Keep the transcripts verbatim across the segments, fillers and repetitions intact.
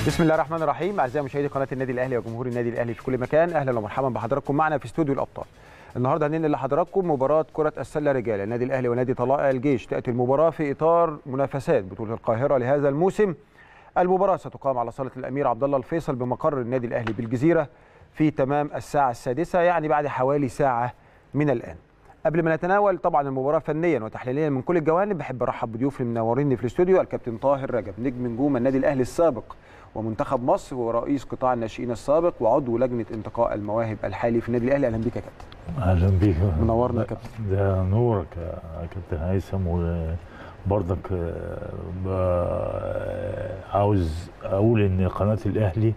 بسم الله الرحمن الرحيم. اعزائي مشاهدي قناه النادي الاهلي وجمهور النادي الاهلي في كل مكان، اهلا ومرحبا بحضراتكم معنا في استوديو الابطال. النهارده هننقل لحضراتكم مباراه كره السله رجال النادي الاهلي ونادي طلائع الجيش. تاتي المباراه في اطار منافسات بطوله القاهره لهذا الموسم. المباراه ستقام على صاله الامير عبد الله الفيصل بمقر النادي الاهلي بالجزيره في تمام الساعه السادسه، يعني بعد حوالي ساعه من الان. قبل ما نتناول طبعا المباراه فنيا وتحليليا من كل الجوانب، بحب ارحب بضيوفي المنورين في الاستوديو. الكابتن طاهر رجب نجم نجوم النادي الاهلي السابق ومنتخب مصر ورئيس قطاع الناشئين السابق وعضو لجنه انتقاء المواهب الحالي في النادي الاهلي. اهلا بيك يا كابتن. اهلا بيك. منورنا يا كابتن. ده نورك يا كابتن هيثم. وبرضك عاوز اقول ان قناه الاهلي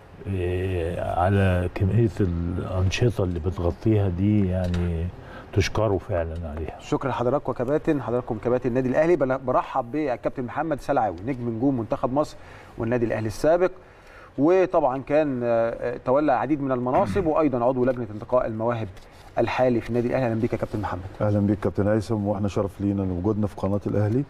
على كميه الانشطه اللي بتغطيها دي يعني تشكروا فعلا عليها. شكرا لحضراتكم يا كباتن، حضراتكم كباتن النادي الاهلي. برحب بالكابتن محمد سلعاوي نجم نجوم منتخب مصر والنادي الاهلي السابق، وطبعا كان تولى العديد من المناصب وايضا عضو لجنه انتقاء المواهب الحالي في النادي الاهلي. اهلا بيك يا كابتن محمد. اهلا بيك كابتن هيثم، واحنا شرف لينا وجودنا في قناه الاهلي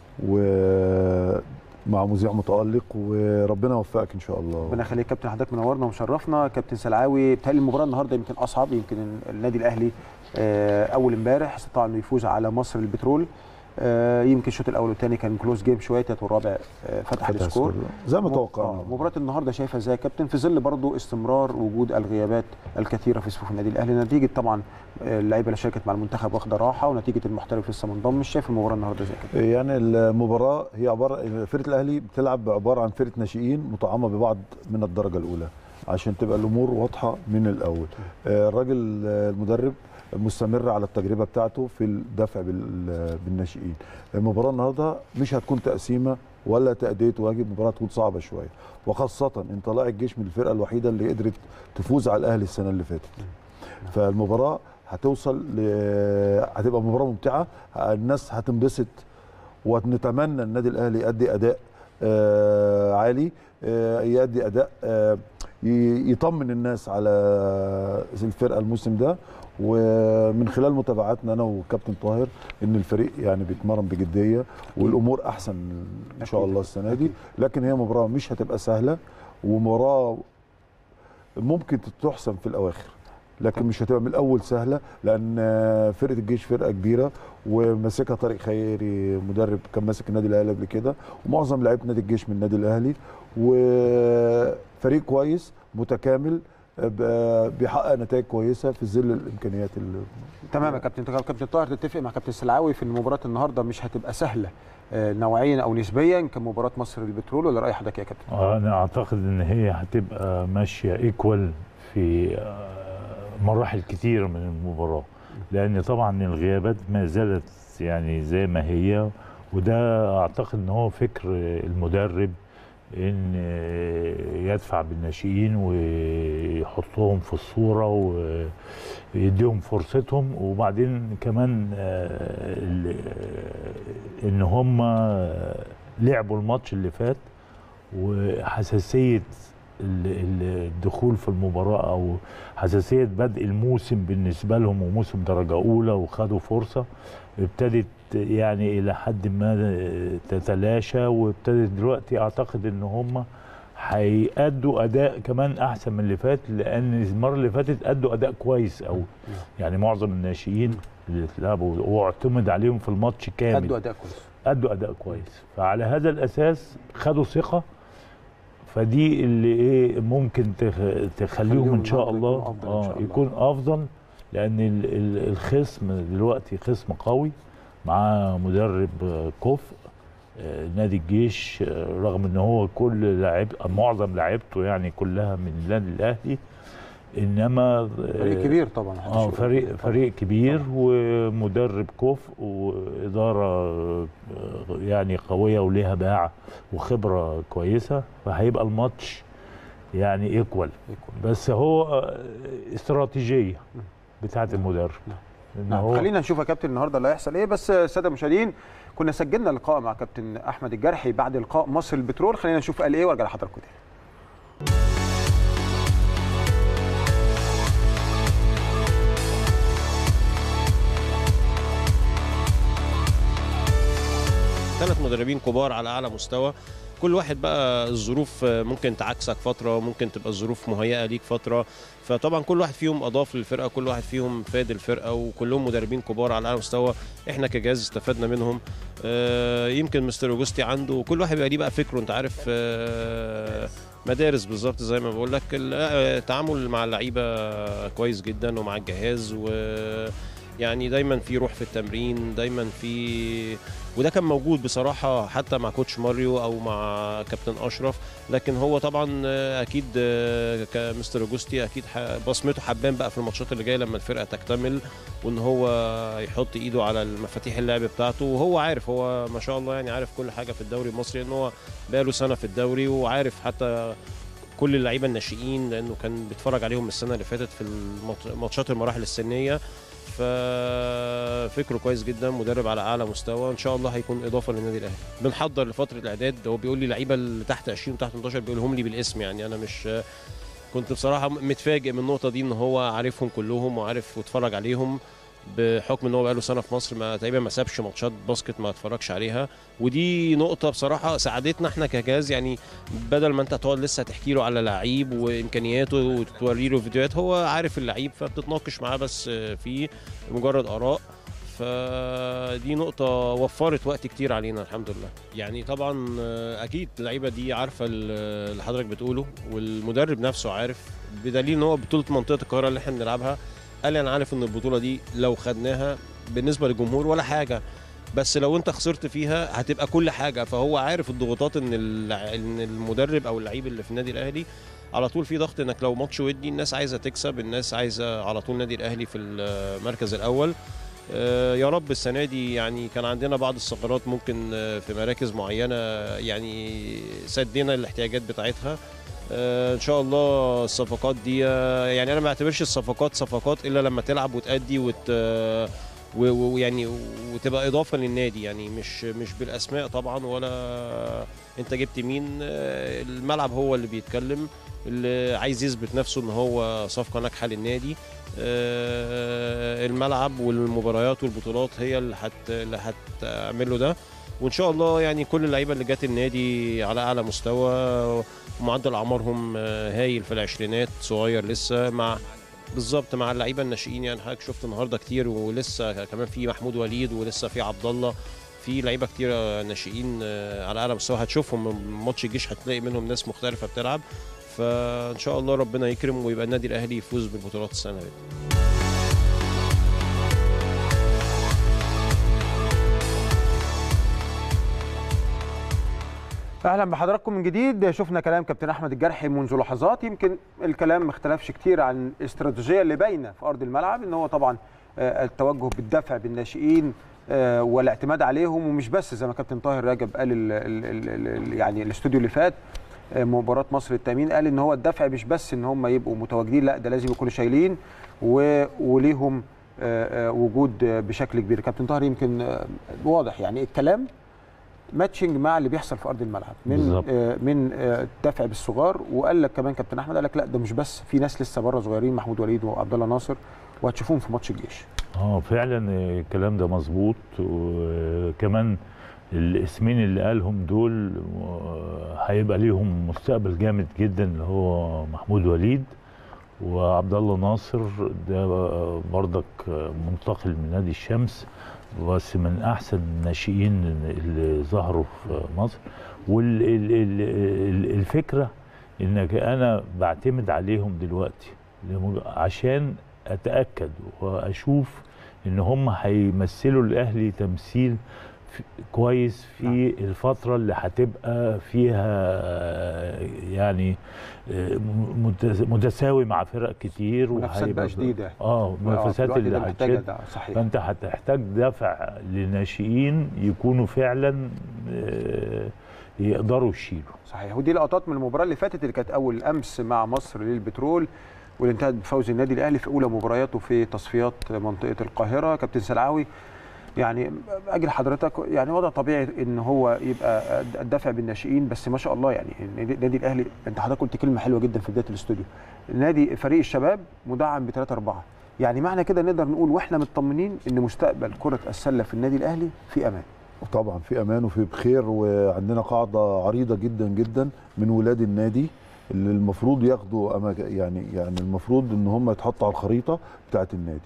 ومع مذيع متالق، وربنا يوفقك ان شاء الله. ربنا يخليك كابتن، حضرتك منورنا ومشرفنا. كابتن سلعاوي، بتهيألي المباراه النهارده يمكن اصعب، يمكن النادي الاهلي اول امبارح استطاع انه يفوز على مصر البترول. يمكن الشوط الاول والثاني كان كلوز جيم شويه، والرابع فتح السكور زي ما توقعنا. مباراه النهارده شايفها ازاي يا كابتن في ظل برضو استمرار وجود الغيابات الكثيره في صفوف النادي الاهلي، نتيجه طبعا اللعيبه اللي شاركت مع المنتخب واخده راحه ونتيجه المحترف لسه منضم؟ مش شايف المباراه النهارده ازاي يا كابتن؟ يعني المباراه هي عباره، فرقه الاهلي بتلعب عباره عن فرقه ناشئين مطعمه ببعض من الدرجه الاولى عشان تبقى الامور واضحه من الاول. الراجل المدرب مستمر على التجربه بتاعته في الدفع بالناشئين. المباراه النهارده مش هتكون تقسيمه ولا تاديه واجب، مباراه تكون صعبه شويه، وخاصه ان طلائع الجيش من الفرقه الوحيده اللي قدرت تفوز على الاهلي السنه اللي فاتت. فالمباراه هتوصل ل... هتبقى مباراه ممتعه، الناس هتنبسط، ونتمنى النادي الاهلي يؤدي اداء آه عالي، آه يؤدي اداء آه يطمن الناس على الفرقه الموسم ده. ومن خلال متابعتنا انا وكابتن طاهر ان الفريق يعني بيتمرن بجديه والامور احسن ان شاء الله السنه دي. لكن هي مباراه مش هتبقى سهله، ومباراه ممكن تحسم في الاواخر، لكن مش هتبقى من الاول سهله، لان فرقه الجيش فرقه كبيره وماسكها طارق خيري، مدرب كان ماسك النادي الاهلي قبل كده، ومعظم لعيبه نادي الجيش من النادي الاهلي، وفريق كويس متكامل بيحقق نتائج كويسه في ظل الامكانيات اللي تمام يا كابتن. كابتن طاهر، تتفق مع كابتن سلعاوي في ان مباراه النهارده مش هتبقى سهله نوعيا او نسبيا كمباراه مصر البترول، ولا راي حضرتك يا كابتن؟ انا اعتقد ان هي هتبقى ماشيه ايكوال في مراحل كتير من المباراه، لان طبعا الغيابات ما زالت يعني زي ما هي، وده اعتقد ان هو فكر المدرب ان يدفع بالناشئين ويحطهم في الصوره ويديهم فرصتهم، وبعدين كمان ان هم لعبوا الماتش اللي فات، وحساسيه الدخول في المباراه او حساسيه بدء الموسم بالنسبه لهم وموسم درجه اولى، وخدوا فرصه ابتدت يعني الى حد ما تتلاشى، وابتدت دلوقتي اعتقد ان هم هيأدوا اداء كمان احسن من اللي فات، لان المره اللي فاتت ادوا اداء كويس قوي. يعني معظم الناشئين اللي اتلعبوا واعتمد عليهم في الماتش كامل ادوا اداء كويس ادوا اداء كويس فعلى هذا الاساس خدوا ثقه، فدي اللي ايه ممكن تخليهم ان شاء الله اه يكون افضل، لان الخصم دلوقتي خصم قوي مع مدرب كفء. نادي الجيش رغم ان هو كل لاعب معظم لاعيبته يعني كلها من النادي الاهلي، انما فريق كبير طبعا. اه فريق فريق كبير طبعا. ومدرب كفء واداره يعني قويه وليها باع وخبره كويسه، فهيبقى الماتش يعني ايكوال، بس هو استراتيجيه بتاعه المدرب. نعم. خلينا نشوف يا كابتن النهارده اللي هيحصل ايه. بس الساده المشاهدين، كنا سجلنا لقاء مع كابتن احمد الجرحي بعد لقاء مصر البترول، خلينا نشوف قال ايه وارجع لحضراتكم تاني. ثلاث مدربين كبار على اعلى مستوى، كل واحد بقى الظروف ممكن تعكسك فتره، ممكن تبقى الظروف مهيئه ليك فتره، فطبعا كل واحد فيهم اضاف للفرقه، كل واحد فيهم فاد الفرقه، وكلهم مدربين كبار على اعلى مستوى، احنا كجهاز استفدنا منهم. يمكن مستر اوجوستي عنده كل واحد بيبقى ليه بقى فكره، انت عارف مدارس بالظبط زي ما بقول لك، التعامل مع اللعيبه كويس جدا ومع الجهاز، ويعني دايما في روح في التمرين، دايما في، وده كان موجود بصراحه حتى مع كوتش ماريو او مع كابتن اشرف. لكن هو طبعا اكيد كمستر اوجوستي اكيد بصمته حبان بقى في الماتشات اللي جايه لما الفرقه تكتمل، وان هو يحط ايده على المفاتيح اللعب بتاعته، وهو عارف، هو ما شاء الله يعني عارف كل حاجه في الدوري المصري، ان هو بقى له سنه في الدوري، وعارف حتى كل اللعيبه الناشئين لانه كان بيتفرج عليهم السنه اللي فاتت في ماتشات المراحل السنيه. ففكره كويس جدا، مدرب على اعلى مستوى، ان شاء الله هيكون اضافه للنادي الاهلي. بنحضر لفتره الاعداد، هو بيقول لي لعيبه اللي تحت عشرين وتحت ثمانية عشر بيقولهم لي بالاسم، يعني انا مش كنت بصراحه متفاجئ من النقطه دي، ان هو عارفهم كلهم وعارف واتفرج عليهم، بحكم ان هو بقاله سنه في مصر ما تقريبا ما سابش ماتشات باسكت ما اتفرجش عليها. ودي نقطه بصراحه ساعدتنا احنا كجهاز، يعني بدل ما انت تقعد لسه تحكي له على لعيب وامكانياته وتوري له فيديوهات، هو عارف اللعيب فبتتناقش معاه بس فيه مجرد اراء. فدي نقطة وفرت وقت كتير علينا الحمد لله. يعني طبعا اكيد اللعيبة دي عارفة اللي حضرتك بتقوله، والمدرب نفسه عارف، بدليل ان هو بطولة منطقة القاهرة اللي احنا بنلعبها قال لي انا عارف ان البطولة دي لو خدناها بالنسبة للجمهور ولا حاجة، بس لو انت خسرت فيها هتبقى كل حاجة. فهو عارف الضغوطات، ان ان المدرب او اللعيب اللي في النادي الاهلي على طول في ضغط، انك لو ماتش ودي الناس عايزة تكسب، الناس عايزة على طول النادي الاهلي في المركز الاول. يا رب السنة دي، يعني كان عندنا بعض الثغرات ممكن في مراكز معينة يعني سدينا الاحتياجات بتاعتها. ان شاء الله الصفقات دي، يعني انا ما بعتبرش الصفقات صفقات الا لما تلعب وتأدي وت ويعني وتبقى اضافه للنادي، يعني مش مش بالاسماء طبعا، ولا انت جبت مين، الملعب هو اللي بيتكلم، اللي عايز يثبت نفسه ان هو صفقه ناجحه للنادي. الملعب والمباريات والبطولات هي اللي هت اللي هتعمل له ده. وان شاء الله يعني كل اللعيبه اللي جت النادي على اعلى مستوى، ومعدل اعمارهم هايل في العشرينات، صغير لسه، مع بالظبط مع اللعيبه الناشئين. يعني حضرتك شفت النهارده كتير، ولسه كمان في محمود وليد، ولسه في عبد الله، في لعيبه كتير ناشئين على اعلى مستوى، هتشوفهم ماتش الجيش هتلاقي منهم ناس مختلفه بتلعب. فان شاء الله ربنا يكرم ويبقى النادي الاهلي يفوز بالبطولات السنه دي. اهلا بحضراتكم من جديد. شفنا كلام كابتن احمد الجرحي منذ لحظات، يمكن الكلام ما اختلفش كتير عن الاستراتيجيه اللي باينه في ارض الملعب، ان هو طبعا التوجه بالدفع بالناشئين والاعتماد عليهم، ومش بس زي ما كابتن طاهر رجب قال ال ال ال يعني الاستوديو اللي فات مباراه مصر التامين، قال ان هو الدفع مش بس ان هم يبقوا متواجدين، لا ده لازم يكونوا شايلين وليهم وجود بشكل كبير. كابتن طاهر يمكن واضح يعني الكلام ماتشنج مع اللي بيحصل في ارض الملعب من آه من الدفع آه بالصغار، وقال لك كمان كابتن احمد قال لك لا ده مش بس، في ناس لسه بره صغيرين، محمود وليد وعبد الله ناصر، وهتشوفوهم في ماتش الجيش. اه فعلا الكلام ده مظبوط. وكمان الاسمين اللي قالهم دول هيبقى ليهم مستقبل جامد جدا، اللي هو محمود وليد وعبد الله ناصر، ده برضك منتقل من نادي الشمس، بس من احسن الناشئين اللي ظهروا في مصر. والفكره انك انا بعتمد عليهم دلوقتي عشان اتاكد واشوف ان هم هيمثلوا الاهلي تمثيل كويس في الفتره اللي هتبقى فيها يعني متساوي مع فرق كتير، منافسات بقى شديده. اه المنافسات اللي هتشد، فانت هتحتاج دفع لناشئين يكونوا فعلا يقدروا يشيلوا. صحيح. ودي لقطات من المباراه اللي فاتت اللي كانت اول امس مع مصر للبترول، واللي انتهت بفوز النادي الاهلي في اولى مبارياته في تصفيات منطقه القاهره. كابتن سلعاوي، يعني اجل حضرتك، يعني وضع طبيعي ان هو يبقى الدفع بالناشئين، بس ما شاء الله يعني النادي الاهلي، انت حضرتك قلت كلمه حلوه جدا في بدايه الاستوديو، النادي فريق الشباب مدعم ب ثلاثة أربعة، يعني معنى كده نقدر نقول واحنا مطمنين ان مستقبل كره السله في النادي الاهلي في امان. طبعا في امان وفي بخير، وعندنا قاعده عريضه جدا جدا من ولاد النادي اللي المفروض ياخدوا أماك- يعني يعني المفروض ان هم يتحطوا على الخريطه بتاعه النادي.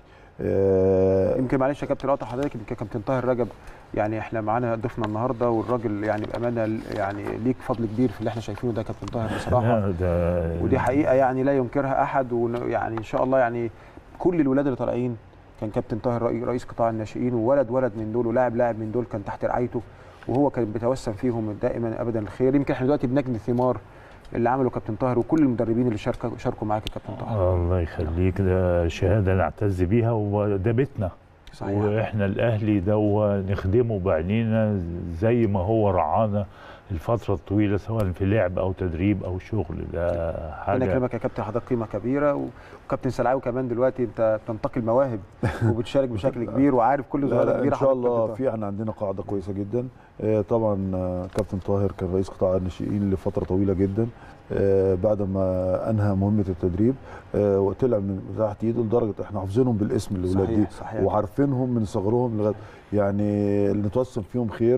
آه، يمكن معلش يا كابتن اقطع حضرتك، يمكن كابتن طاهر رجب يعني احنا معانا ضيفنا النهارده، والراجل يعني بامانه يعني ليك فضل كبير في اللي احنا شايفينه ده كابتن طاهر بصراحه، لا، ده ودي حقيقه يعني لا ينكرها احد، ويعني ان شاء الله يعني كل الولاد اللي طالعين كان كابتن طاهر رئي- رئيس قطاع الناشئين، وولد ولد من دول ولاعب لاعب من دول كان تحت رعايته، وهو كان بيتوسم فيهم دائما ابدا الخير. يمكن احنا دلوقتي بنجني ثمار اللي عمله كابتن طاهر وكل المدربين اللي شاركوا شاركوا معاك يا كابتن طاهر. الله يخليك، ده شهاده نعتز بيها وده بيتنا. صحيح. واحنا الاهلي ده نخدمه بعينينا زي ما هو رعانا الفتره الطويله، سواء في لعب او تدريب او شغل. ده ربنا حاجه. يكرمك يا كابتن، حضرتك قيمه كبيره، وكابتن سلعاوي كمان دلوقتي انت بتنتقي المواهب وبتشارك بشكل كبير وعارف كل لا صغيره لا كبيره. ان شاء حضرتك الله كابتن في احنا عندنا قاعده كويسه جدا. آه، طبعا آه، كابتن طاهر كان رئيس قطاع الناشئين لفتره طويله جدا. آه، بعد ما انهى مهمه التدريب آه، وطلع من تحت ايده لدرجه احنا حافظينهم بالاسم الاولاد دي، صحيح صحيح. وعارفينهم من صغرهم لغايه يعني اللي نتوسم فيهم خير،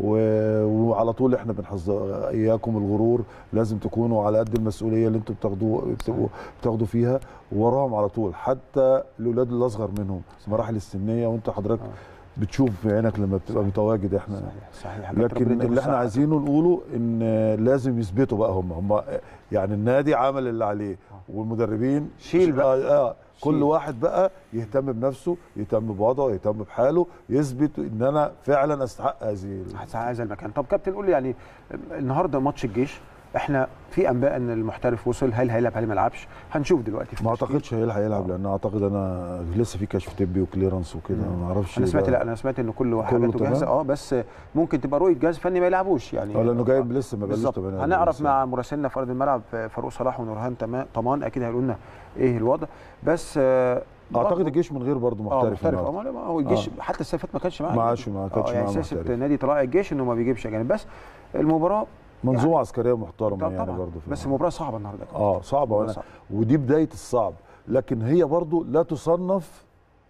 و- وعلى طول احنا بنحذر اياكم الغرور، لازم تكونوا على قد المسؤوليه اللي انتم بتاخدوه بتبقوا بتاخدوا فيها، ووراهم على طول حتى الاولاد اللي اصغر منهم المراحل السنيه، وانت حضرتك آه. بتشوف في عينك لما بتبقى متواجد. احنا صحيح صحيح. ربنا لكن يديكم اللي احنا الصحة. عايزينه نقوله ان لازم يثبتوا بقى هم هم يعني النادي عمل اللي عليه، والمدربين شيل بقى. آه آه كل شيل. واحد بقى يهتم بنفسه، يهتم بوضعه، يهتم بحاله، يثبت ان انا فعلا استحق هذه هتسعى هذا المكان. طب كابتن قول لي يعني النهارده ماتش الجيش، احنا في انباء ان المحترف وصل، هل هيلعب هل ما يلعبش؟ هنشوف دلوقتي في ما التشكيل. اعتقدش هيلحق هيلعب، لان اعتقد انا لسه في كشف طبي وكليرنس وكده، ما اعرفش. انا سمعت لا انا سمعت ان كل حاجاته جاهزه، اه بس ممكن تبقى رؤيه جهاز فني ما يلعبوش يعني، اه لانه جايب لسه ما بقالوش بالظبط. تمرين. هنعرف مع مراسلنا في ارض الملعب فاروق صلاح ونورهان تما- طمان اكيد هيقولوا لنا ايه الوضع، بس آه اعتقد الجيش من غير برضه اه محترف. محترف النهاردة. اه ما هو الجيش آه. حتى السنه ما كانش معاه ما عادش ما كانش آه يعني معاه سياسه محترف. نادي طلائع الجيش انه ما بيجيبش اجانب، بس المباراه منظومه يعني عسكريه محترمه طبعا يعني برضه. بس مباراه صعبه النهارده. اه صعبه، وانا صعب. ودي بدايه الصعب، لكن هي برضو لا تصنف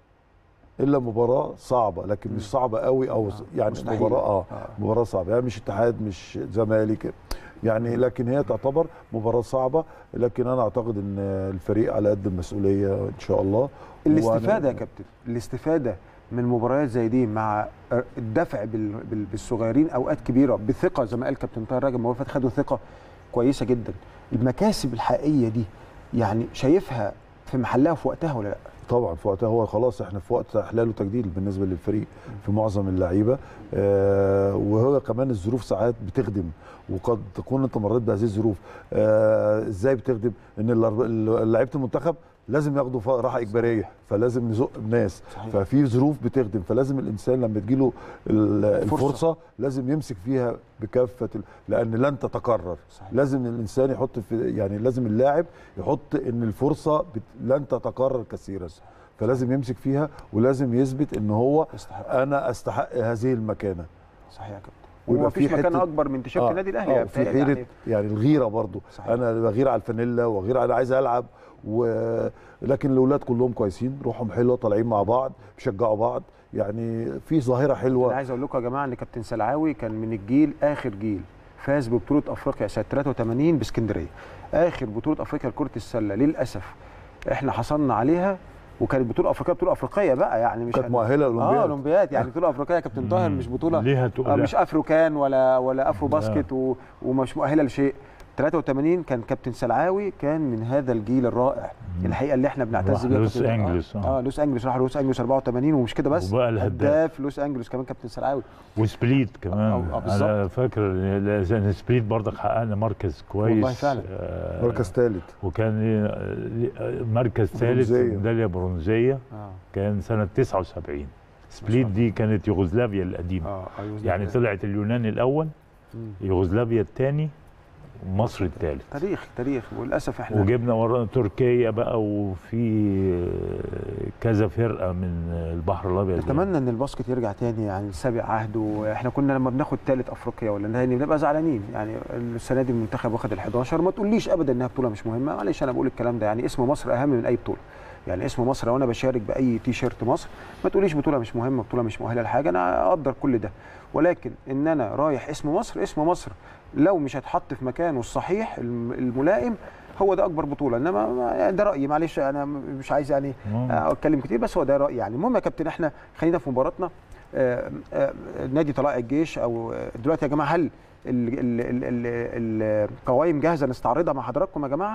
الا مباراه صعبه، لكن مش صعبه قوي او آه. يعني مستحيل. مباراه اه, آه. مباراه صعبه يعني، مش اتحاد مش زمالك يعني، لكن هي تعتبر مباراه صعبه، لكن انا اعتقد ان الفريق على قد المسؤوليه ان شاء الله. الاستفاده يا كابتن، الاستفاده من مباريات زي دي مع الدفع بال- بال- بالصغيرين اوقات كبيره بثقه، زي ما قال كابتن طاهر راجل المباراه اللي فاتت خدوا ثقه كويسه جدا، المكاسب الحقيقيه دي يعني شايفها في محلها وفي وقتها ولا لا؟ طبعا في وقتها، هو خلاص احنا في وقت احلال وتجديد بالنسبه للفريق في معظم اللعيبه، آه وهو كمان الظروف ساعات بتخدم، وقد تكون انت مريت بهذه الظروف. آه ازاي بتخدم؟ ان ال- لعيبه المنتخب لازم ياخدوا ف- راحه اجباريه، فلازم نزق الناس، صحيح. ففي ظروف بتخدم، فلازم الانسان لما تجيله ال- الفرصة. الفرصه لازم يمسك فيها بكافه ال- لان لن تتكرر. صحيح. لازم الانسان يحط في يعني لازم اللاعب يحط ان الفرصه بت- لن تتكرر كثيرا، فلازم يمسك فيها ولازم يثبت ان هو يستحق. انا استحق هذه المكانه. صحيح يا كابتن. ويبقى ومفيش في مكان حتة- اكبر من تيشيرت آه، النادي الاهلي آه في بتهيألي حيره يعني. يعني الغيره برضو. صحيح. انا بغير على الفانيلا وغير على عايز العب و... لكن الاولاد كلهم كويسين، روحهم حلوه، طالعين مع بعض بيشجعوا بعض، يعني في ظاهره انا حلوه. عايز اقول لكم يا جماعه ان كابتن سلعاوي كان من الجيل اخر جيل فاز ببطوله افريقيا سنه ثلاثة وثمانين باسكندريه، اخر بطوله افريقيا لكره السله للاسف احنا حصلنا عليها، وكانت بطوله افريقيه بطوله افريقيه بقى يعني مش كانت هن- مؤهله اه الاولمبياد. اولمبياد يعني بطوله افريقيه يا كابتن طاهر، مش بطوله ليها آه تقول مش افروكان ولا ولا افرو باسكت و... ومش مؤهله لشيء. ثلاثة وثمانين كان كابتن سلعاوي كان من هذا الجيل الرائع الحقيقه اللي احنا بنعتز راح بيه. لوس كابتن- أنجلوس، اه, آه. آه لوس انجلوس، راح لوس انجلوس أربعة وثمانين ومش كده بس، وبقى الهداف. هداف لوس انجلوس كمان كابتن سلعاوي. وسبليت كمان. آه، آه، بالظبط. انا فاكر ان سبليت برضك حققنا مركز كويس والله فعلا. آه مركز ثالث، وكان ليه- مركز ثالث برونزية. ميداليه برونزيه، اه كان سنه تسعة وسبعين. سبليت دي كانت يوغوسلافيا القديمه، اه أيوة يعني طلعت اليونان الاول، مم. يوغوسلافيا الثاني، مصر الثالث. تاريخ تاريخ وللاسف احنا وجبنا ورانا تركيا بقى، وفي كذا فرقه من البحر الابيض. نتمنى ان الباسكت يرجع تاني يعني سابق عهده. واحنا كنا لما بناخد ثالث افريقيا ولا نهائي بنبقى زعلانين، يعني السنه دي المنتخب واخد ال حداشر، ما تقوليش ابدا انها بطوله مش مهمه، معلش انا بقول الكلام ده، يعني اسم مصر اهم من اي بطوله. يعني اسم مصر لو انا بشارك باي تي شيرت مصر ما تقوليش بطوله مش مهمه، بطوله مش مؤهله لحاجه، انا اقدر كل ده، ولكن ان انا رايح اسم مصر، اسم مصر لو مش هتحط في مكانه الصحيح الملائم هو ده اكبر بطوله. انما ده رايي، معلش انا مش عايز يعني اتكلم كتير، بس هو ده رايي يعني. المهم يا كابتن احنا خلينا في مباراتنا. آآ آآ نادي طلائع الجيش، او دلوقتي يا جماعه هل القوائم جاهزه نستعرضها مع حضراتكم يا جماعه؟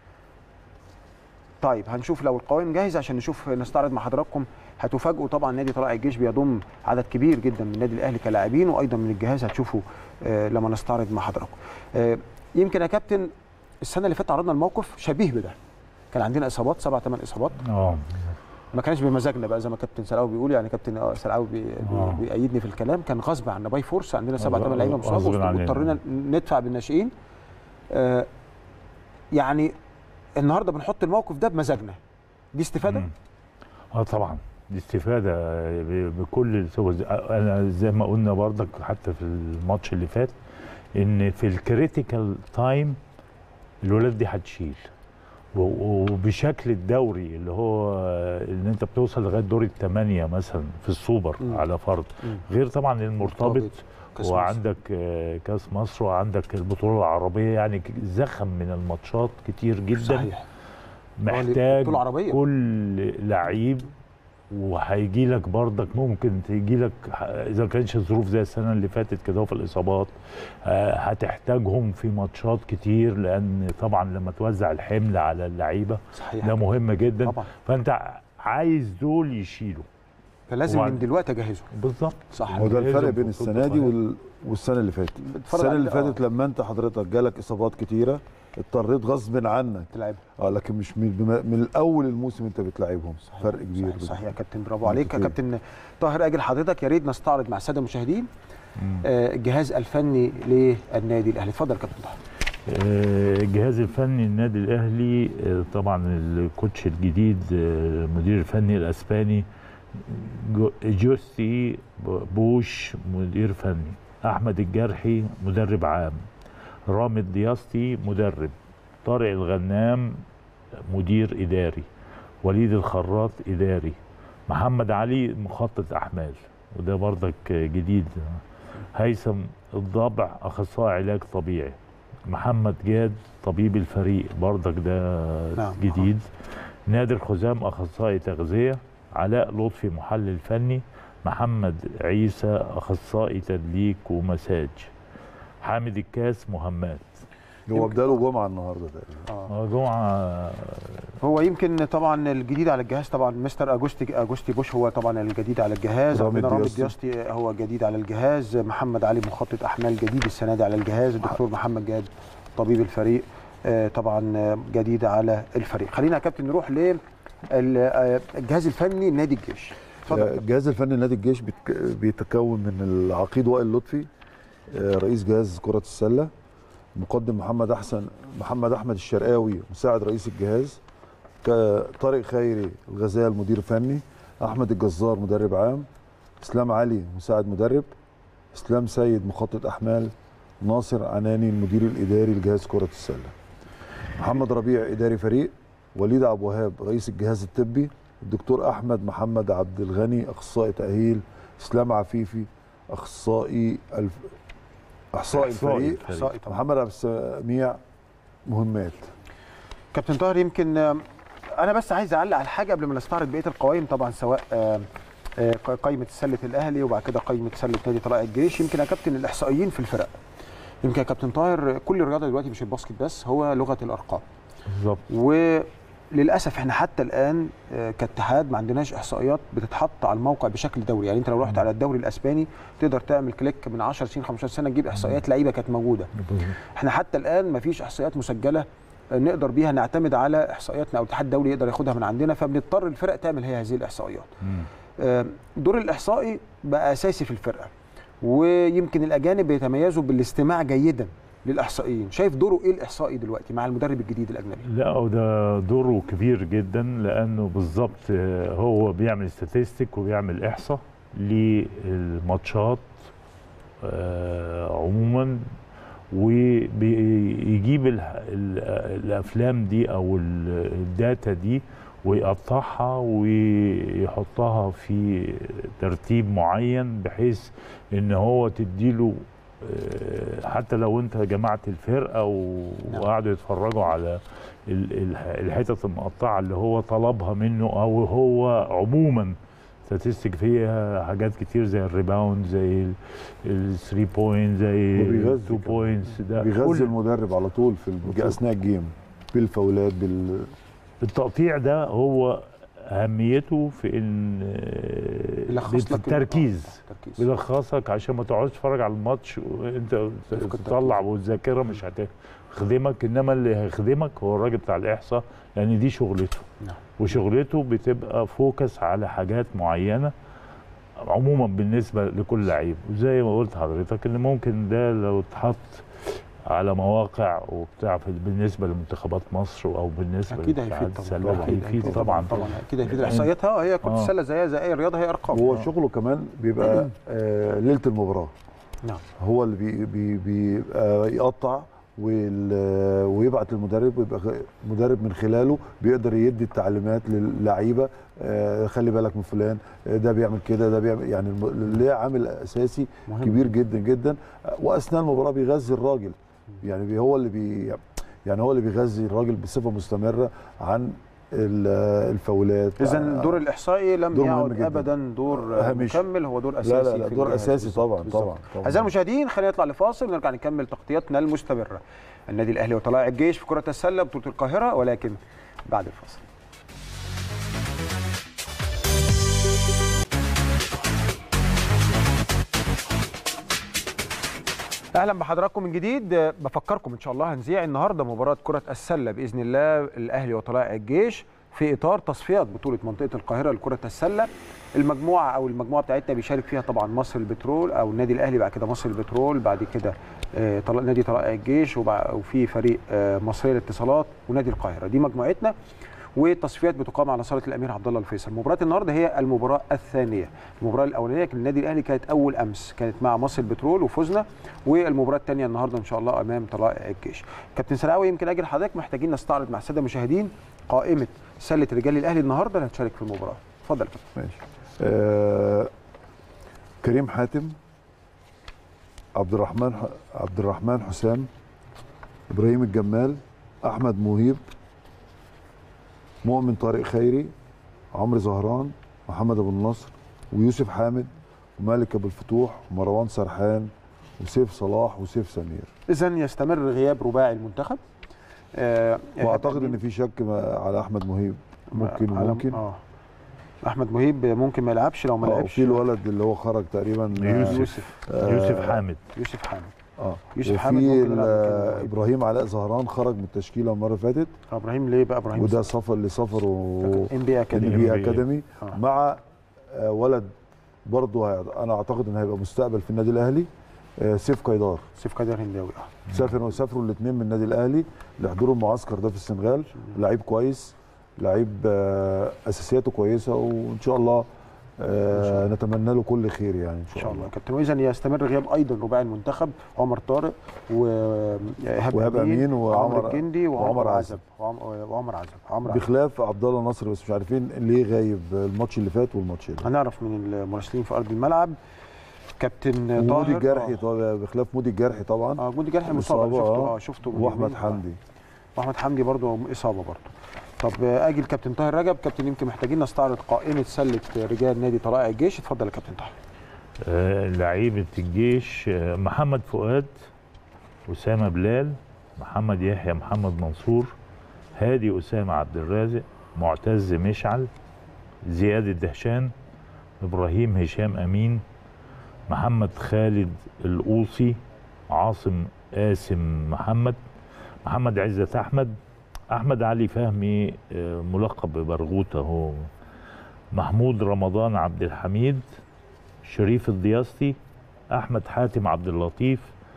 طيب هنشوف لو القوائم جاهزه عشان نشوف نستعرض مع حضراتكم. هتفاجئوا طبعا نادي طلائع الجيش بيضم عدد كبير جدا من النادي الاهلي كلاعبين وايضا من الجهاز، هتشوفوا آه لما نستعرض مع حضراتكم. آه يمكن يا كابتن السنه اللي فاتت عرضنا الموقف شبيه بده، كان عندنا اصابات سبع ثمان اصابات اه ما كانش بمزاجنا بقى زي ما كابتن سلاوي بيقول، يعني كابتن سلاوي بي آه. بيأيدني في الكلام، كان غصب عنا باي فورس، عندنا سبع ثمان لعيبه مصابه واضطرينا ندفع بالناشئين. آه يعني النهارده بنحط الموقف ده بمزاجنا، دي استفاده؟ مم. اه طبعا دي استفاده بكل الصور. انا زي ما قلنا برضك حتى في الماتش اللي فات ان في الكريتيكال تايم الولاد دي هتشيل، وبشكل الدوري اللي هو ان انت بتوصل لغايه دور الثمانيه مثلا في السوبر مم. على فرض، مم. غير طبعا المرتبط وعندك كاس مصر وعندك البطوله العربيه، يعني زخم من الماتشات كتير جدا. صحيح. محتاج كل لعيب، وهيجي لك برضك ممكن تيجي لك اذا ما كانش ظروف زي السنه اللي فاتت كده في الاصابات، هتحتاجهم في ماتشات كتير، لان طبعا لما توزع الحمل على اللعيبه ده مهم جدا طبعا. فانت عايز دول يشيلوا، فلازم من دلوقتي اجهزهم. بالظبط صح. وده الفرق بين السنه دي وال... والسنه اللي فاتت. السنه اللي فاتت لما انت حضرتك جالك اصابات كتيره اضطريت غصب عنك تلعبهم، اه لكن مش من, بم... من الاول الموسم انت بتلعبهم. صحيح. فرق كبير. صحيح, صحيح يا كابتن، برافو عليك يا كابتن طاهر. اجل حضرتك يا ريت نستعرض مع الساده المشاهدين آه الجهاز الفني للنادي الاهلي. اتفضل يا كابتن طاهر. الجهاز الفني النادي الاهلي طبعا الكوتش الجديد المدير الفني الاسباني جوستي بوش مدير فني، احمد الجرحي مدرب عام، رامي الدياستي مدرب، طارق الغنام مدير اداري، وليد الخراط اداري، محمد علي مخطط احمال وده برضك جديد، هيثم الضبع اخصائي علاج طبيعي، محمد جاد طبيب الفريق برضك ده نعم. جديد، نادر خزام اخصائي تغذيه، علاء لطفي محلل فني، محمد عيسى اخصائي تدليك ومساج، حامد الكاس مهمات. هو بداله جمعه النهارده تقريبا. اه جمعه. هو يمكن طبعا الجديد على الجهاز طبعا مستر اجوستي اجوستي بوش هو طبعا الجديد على الجهاز، رامي الدياستي هو جديد على الجهاز، محمد علي مخطط احمال جديد السنه دي على الجهاز، الدكتور محمد جاد طبيب الفريق طبعا جديد على الفريق. خلينا يا كابتن نروح للجهاز الفني لنادي الجيش. اتفضل. الجهاز الفني لنادي الجيش بيتكون من العقيد وائل لطفي رئيس جهاز كرة السلة، مقدم محمد احسن محمد احمد الشرقاوي مساعد رئيس الجهاز، طارق خيري الغزال مدير فني، احمد الجزار مدرب عام، اسلام علي مساعد مدرب، اسلام سيد مخطط احمال، ناصر عناني المدير الاداري لجهاز كرة السلة، محمد ربيع اداري فريق، وليد عبد الوهاب رئيس الجهاز الطبي، الدكتور احمد محمد عبد الغني اخصائي تاهيل، اسلام عفيفي اخصائي الف... احصائي الفريق، محمد عبد السميع مهمات. كابتن طاهر يمكن انا بس عايز اعلق على حاجه قبل ما نستعرض بقيه القوائم، طبعا سواء قائمه سله الاهلي وبعد كده قائمه سله نادي طلائع الجيش. يمكن يا كابتن الاحصائيين في الفرق، يمكن يا كابتن طاهر كل الرياضه دلوقتي مش الباسكت بس، هو لغه الارقام بالظبط. وللاسف احنا حتى الان كاتحاد ما عندناش احصائيات بتتحط على الموقع بشكل دوري، يعني انت لو رحت على الدوري الاسباني تقدر تعمل كليك من عشر سنين خمستاشر سنه تجيب احصائيات لعيبه كانت موجوده. احنا حتى الان ما فيش احصائيات مسجله نقدر بيها نعتمد على احصائياتنا او الاتحاد الدولي يقدر ياخدها من عندنا، فبنضطر الفرق تعمل هي هذه الاحصائيات. دور الاحصائي بقى اساسي في الفرقه، ويمكن الاجانب بيتميزوا بالاستماع جيدا للاحصائيين، شايف دوره ايه الاحصائي دلوقتي مع المدرب الجديد الاجنبي؟ لا وده دوره كبير جدا، لانه بالظبط هو بيعمل ستاتستيك وبيعمل احصاء للماتشات عموما، وبيجيب الافلام دي او الداتا دي ويقطعها ويحطها في ترتيب معين، بحيث ان هو تديله حتى لو انت جمعت الفرقه وقعدوا يتفرجوا على الحتت المقطعه اللي هو طلبها منه، او هو عموما ستاتستيك فيها حاجات كتير زي الريباوند، زي الثري بوينت، زي التو بوينتس. ده بيغذي المدرب على طول في اثناء الجيم بالفاولات بال التقطيع ده هو اهميته في ان في التركيز، بيلخصك عشان ما تقعدش تتفرج على الماتش وانت تطلع والذاكره مش هتخدمك، انما اللي هيخدمك هو الراجل بتاع الاحصاء، لان دي شغلته. نعم. وشغلته بتبقى فوكس على حاجات معينه عموما بالنسبه لكل لعيب، وزي ما قلت حضرتك ان ممكن ده لو اتحط على مواقع وبتاع بالنسبه لمنتخبات مصر او بالنسبه اكيد هيفيد طبعا، هيفيد طبعا طبعا اكيد هيفيد. احصائياتها هي كره السله زيها زي اي رياضه، هي ارقام. هو شغله كمان بيبقى آه ليله المباراه. نعم. هو اللي بي بي بيبقى يقطع ويبعت للمدرب، ويبقى مدرب من خلاله بيقدر يدي التعليمات للعيبه، آه خلي بالك من فلان، ده بيعمل كده، ده بيعمل، يعني اللي عامل اساسي مهم. كبير جدا جدا. واثناء المباراه بيغذي الراجل، يعني هو اللي بي يعني هو اللي بيغذي الراجل بصفه مستمره عن الفاولات. اذا الدور الاحصائي لم يعد ابدا دور مكمل، هو دور اساسي. لا لا, لا دور اساسي طبعا طبعا, طبعا. اعزائي المشاهدين، خلينا نطلع لفاصل ونرجع نكمل تغطيتنا المستمره. النادي الاهلي وطلائع الجيش في كره السله بطوله القاهره، ولكن بعد الفاصل. اهلا بحضراتكم من جديد. بفكركم ان شاء الله هنذيع النهارده مباراه كره السله باذن الله، الاهلي وطلائع الجيش في اطار تصفيات بطوله منطقه القاهره لكره السله. المجموعه او المجموعه بتاعتنا بيشارك فيها طبعا مصر البترول او النادي الاهلي، بعد كده مصر البترول، بعد كده نادي طلائع الجيش، وفي فريق مصريه للاتصالات ونادي القاهره. دي مجموعتنا، والتصفيات بتقام على صاله الامير عبد الله الفيصل. مباراه النهارده هي المباراه الثانيه. المباراه الاولانيه كان النادي الاهلي كانت اول امس، كانت مع مصر البترول وفزنا، والمباراه الثانيه النهارده ان شاء الله امام طلائع الجيش. كابتن سراوي، يمكن اجل حضرتك محتاجين نستعرض مع الساده المشاهدين قائمه سله رجال الاهلي النهارده اللي هتشارك في المباراه. اتفضل يا كابتن. ماشي. آه كريم حاتم، عبد الرحمن عبد الرحمن حسام، ابراهيم الجمال، احمد مهيب، مؤمن طارق خيري، عمرو زهران، محمد ابو النصر، ويوسف حامد، ومالك ابو الفتوح، ومروان سرحان، وسيف صلاح، وسيف سمير. اذا يستمر غياب رباعي المنتخب. آه واعتقد ان في شك على احمد مهيب، ممكن ممكن اه احمد مهيب ممكن ما يلعبش لو ما لعبش. في الولد اللي هو خرج تقريبا يوسف آه يوسف حامد يوسف حامد اه يوسف حامد ممكن ابراهيم علاء زهران خرج من التشكيله المره اللي فاتت. ابراهيم ليه بقى ابراهيم؟ وده سفر اللي سفره ام بي اكاديمي ام بي اكاديمي آه. مع آه ولد برضه انا اعتقد ان هيبقى مستقبل في النادي الاهلي، آه سيف قيدار. سيف قيدار هنداوي اه سافروا سافروا الاثنين من النادي الاهلي لحضور المعسكر ده في السنغال. لعيب كويس، لعيب آه اساسياته كويسه، وان شاء الله آه نتمنى له كل خير يعني ان شاء, شاء الله. الله كابتن. واذا يستمر غياب ايضا رباعي المنتخب عمر طارق وايهاب امين وعمر الجندي وعمر عزب وعمر عزب عمر بخلاف عبد الله نصر، بس مش عارفين ليه غايب الماتش اللي فات والماتش ده. هنعرف من المراسلين في ارض الملعب. كابتن طاهر مودي الجرحي طبعا، بخلاف مودي الجرحي طبعا اه مودي الجرحي مصاب شفته اه شفته واحمد حمدي واحمد حمدي برضه اصابه برضه. طب اجي الكابتن طاهر رجب. كابتن، يمكن محتاجين نستعرض قائمه سله رجال نادي طلائع الجيش. اتفضل يا كابتن طاهر. آه لعيبه الجيش آه محمد فؤاد، اسامه بلال، محمد يحيى، محمد منصور، هادي اسامه عبد الرازق، معتز مشعل، زياد الدهشان، ابراهيم هشام امين، محمد خالد القوصي، عاصم قاسم محمد، محمد عزت احمد، احمد علي فهمي ملقب ببرغوثه هو، محمود رمضان عبد الحميد، شريف الضياستي، احمد حاتم عبد اللطيف،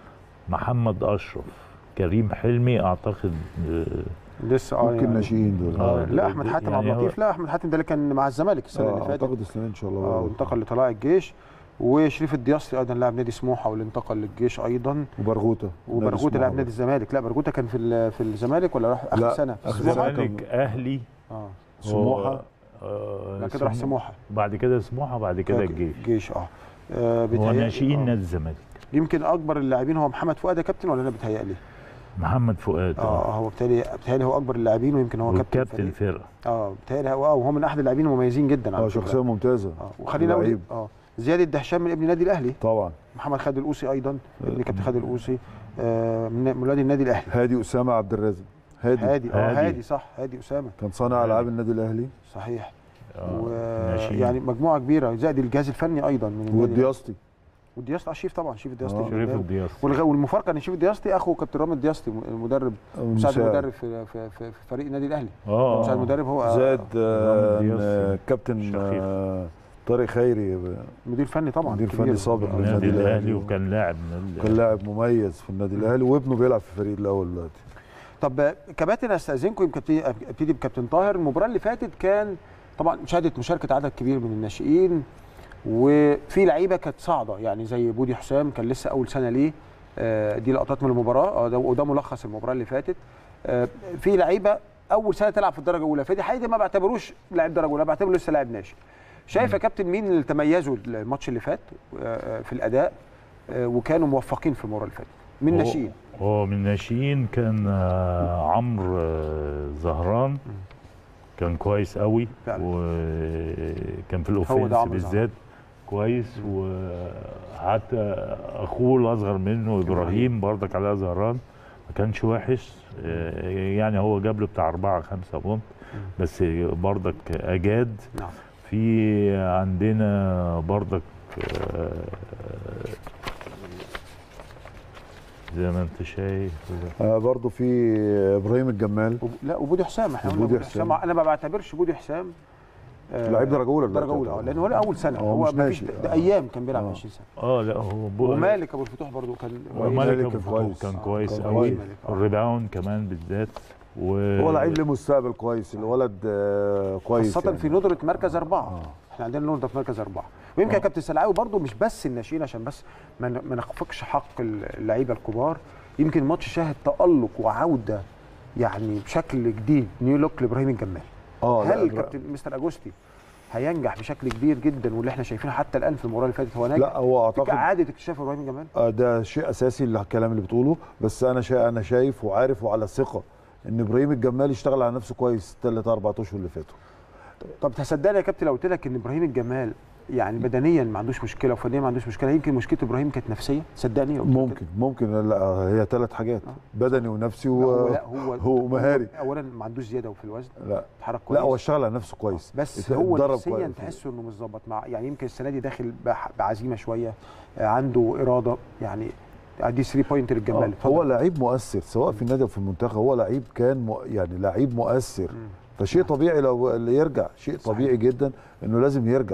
محمد اشرف، كريم حلمي اعتقد آه، لسه اه ممكن يعني ناشئين دول. آه، لا احمد حاتم يعني عبد اللطيف، لا احمد حاتم ده اللي كان مع الزمالك السنه اللي آه، فاتت، اعتقد السنه ان شاء الله. اه وانتقل لطلائع الجيش. وشريف الدياصلي ايضا لاعب نادي سموحه واللي انتقل للجيش ايضا. وبرغوثه وبرغوثه لاعب نادي الزمالك. لا برغوثه كان في ال- في الزمالك ولا راح اخر لا، سنه؟ آخر سموحة؟ الزمالك اهلي اه سموحه. آه، بعد كده راح سمو- سموحه، بعد كده سموحه، بعد كده الجيش. الجيش اه, آه هو بيتهيألي- ناشئين آه. نادي الزمالك. يمكن اكبر اللاعبين هو محمد فؤاد يا كابتن، ولا انا بيتهيألي؟ محمد فؤاد اه هو بالتالي بالتالي هو اكبر اللاعبين، ويمكن هو كابتن وكابتن الفريق. الفرقه. اه بالتالي هو اه وهو من احد اللاعبين المميزين جدا على اه فكرة. شخصيه ممتازه. اه وخلينا نقول لعيب. اه زياد الدهشام من ابن النادي الاهلي. طبعا. محمد خالد القوسي ايضا ابن كابتن خالد القوسي آه من ولاد النادي الاهلي. هادي اسامه عبد الرازق. هادي هادي اه هادي. هادي صح، هادي اسامه كان صانع العاب النادي الاهلي. صحيح. آه، و ناشئين. يعني مجموعه كبيره زائد الجهاز الفني ايضا من النادي والدياسطي. والدياسطي اه شيف طبعا، شيف الدياسطي آه. في شريف البداية. الدياصلي. والغ- والمفارقه ان شيف الدياسطي اخو كابتن رامي الدياسطي المدرب مساعد المدرب في في في في فريق النادي الاهلي. اه مساعد المدرب هو زائد آه، رامي الدياسطي. آه، كابتن شخيف. آه، طارق خيري مدير فني طبعا مدير كبير. فني سابق آه. النادي الاهلي، وكان لاعب من ال- كان لاعب مميز في النادي الاهلي، وابنه بيلعب في الفريق الاول دلوقتي. طب كباتن استاذنكم، يمكن ابتدي ابتدي بكابتن طاهر. المباراه اللي فاتت كان طبعا شهدت مشاركه عدد كبير من الناشئين، وفي لعيبه كانت صاعده يعني زي بودي حسام كان لسه اول سنه ليه. آه، دي لقطات من المباراه، آه، ده- وده ملخص المباراه اللي فاتت. آه، في لعيبه اول سنه تلعب في الدرجه الاولى، فدي حقيقه ما بعتبروش لاعب درجه اولى، بعتبره لسه لاعب ناشئ. شايف يا كابتن مين اللي تميزوا الماتش اللي فات آه، في الاداء آه، وكانوا موفقين في المباراه اللي فاتت من هو- ناشئين؟ هو من الناشئين كان آه، عمرو آه، زهران، كان كويس قوي، فعلا. وكان في هو الاوفنس ده عمرو بالذات كويس. وحتى اخوه الاصغر منه ابراهيم برضك على زهران ما كانش وحش. آه، يعني هو جاب له بتاع أربعة خمسة بونت، بس برضك اجاد. نعم. في عندنا برضك آه، زي ما انت شايف آه برضه في ابراهيم الجمال. وب- لا وبودي حسام احنا قلنا وبودي بودي حسام. حسام. انا ما بعتبرش بودي حسام آه، لعيب درجه اولى درجه دلوقتي. اولى اه لان هو لا اول سنه، هو هو مش ما فيش ناشئ. ده آه. ايام كان بيلعب آه. عشرين سنه. اه لا هو بو- ومالك ابو الفتوح برضو كان ومالك كان أبو فتوح كويس. كان آه، كويس كان قوي. كويس. آه. الريباوند كمان بالذات. و... هو لعيب له مستقبل كويس الولد، آه كويس خاصه يعني. في ندره مركز اربعه. آه. احنا عندنا ندره في مركز اربعه، ويمكن يا كابتن سلعاوي برضو مش بس الناشئين عشان بس ما ن- ما نخفقش حق اللعيبه الكبار. يمكن الماتش شاهد تالق وعوده يعني بشكل جديد، نيو لوك لابراهيم الجمال. اه لا، هل إبرا- كابتن مستر اجوستي هينجح بشكل كبير جدا، واللي احنا شايفينه حتى الان في المباراه اللي فاتت هو ناجح؟ لا هو اعتقد اعاده اكتشاف ابراهيم الجمال. آه، ده شيء اساسي الكلام اللي بتقوله، بس انا شا... انا شايف وعارف وعلى ثقه ان ابراهيم الجمال اشتغل على نفسه كويس الثلاث اربع اشهر اللي فاتوا. طب تصدقني يا كابتن لو قلت لك ان ابراهيم الجمال يعني بدنيا ما عندوش مشكله وفنيا ما عندوش مشكله، يمكن مشكله ابراهيم كانت نفسيه؟ صدقني لو قلت لك ممكن ممكن لا هي ثلاث حاجات، بدني ونفسي لا و... هو لا هو هو مهاري. اولا ما عندوش زياده في الوزن، لا اتحرك كويس. لا هو اشتغل على نفسه كويس، بس ات- هو اتدرب نفسيا كويس. تحسه انه مش ظابط مع يعني يمكن السنه دي داخل بح- بعزيمه شويه، آه، عنده اراده يعني. دي ثلاثة بوينت للجمال. آه، اتفضل. هو لعيب مؤثر سواء في النادي او في المنتخب، هو لعيب كان م... يعني لعيب مؤثر، فشيء طبيعي لو اللي يرجع، شيء طبيعي جدا انه لازم يرجع.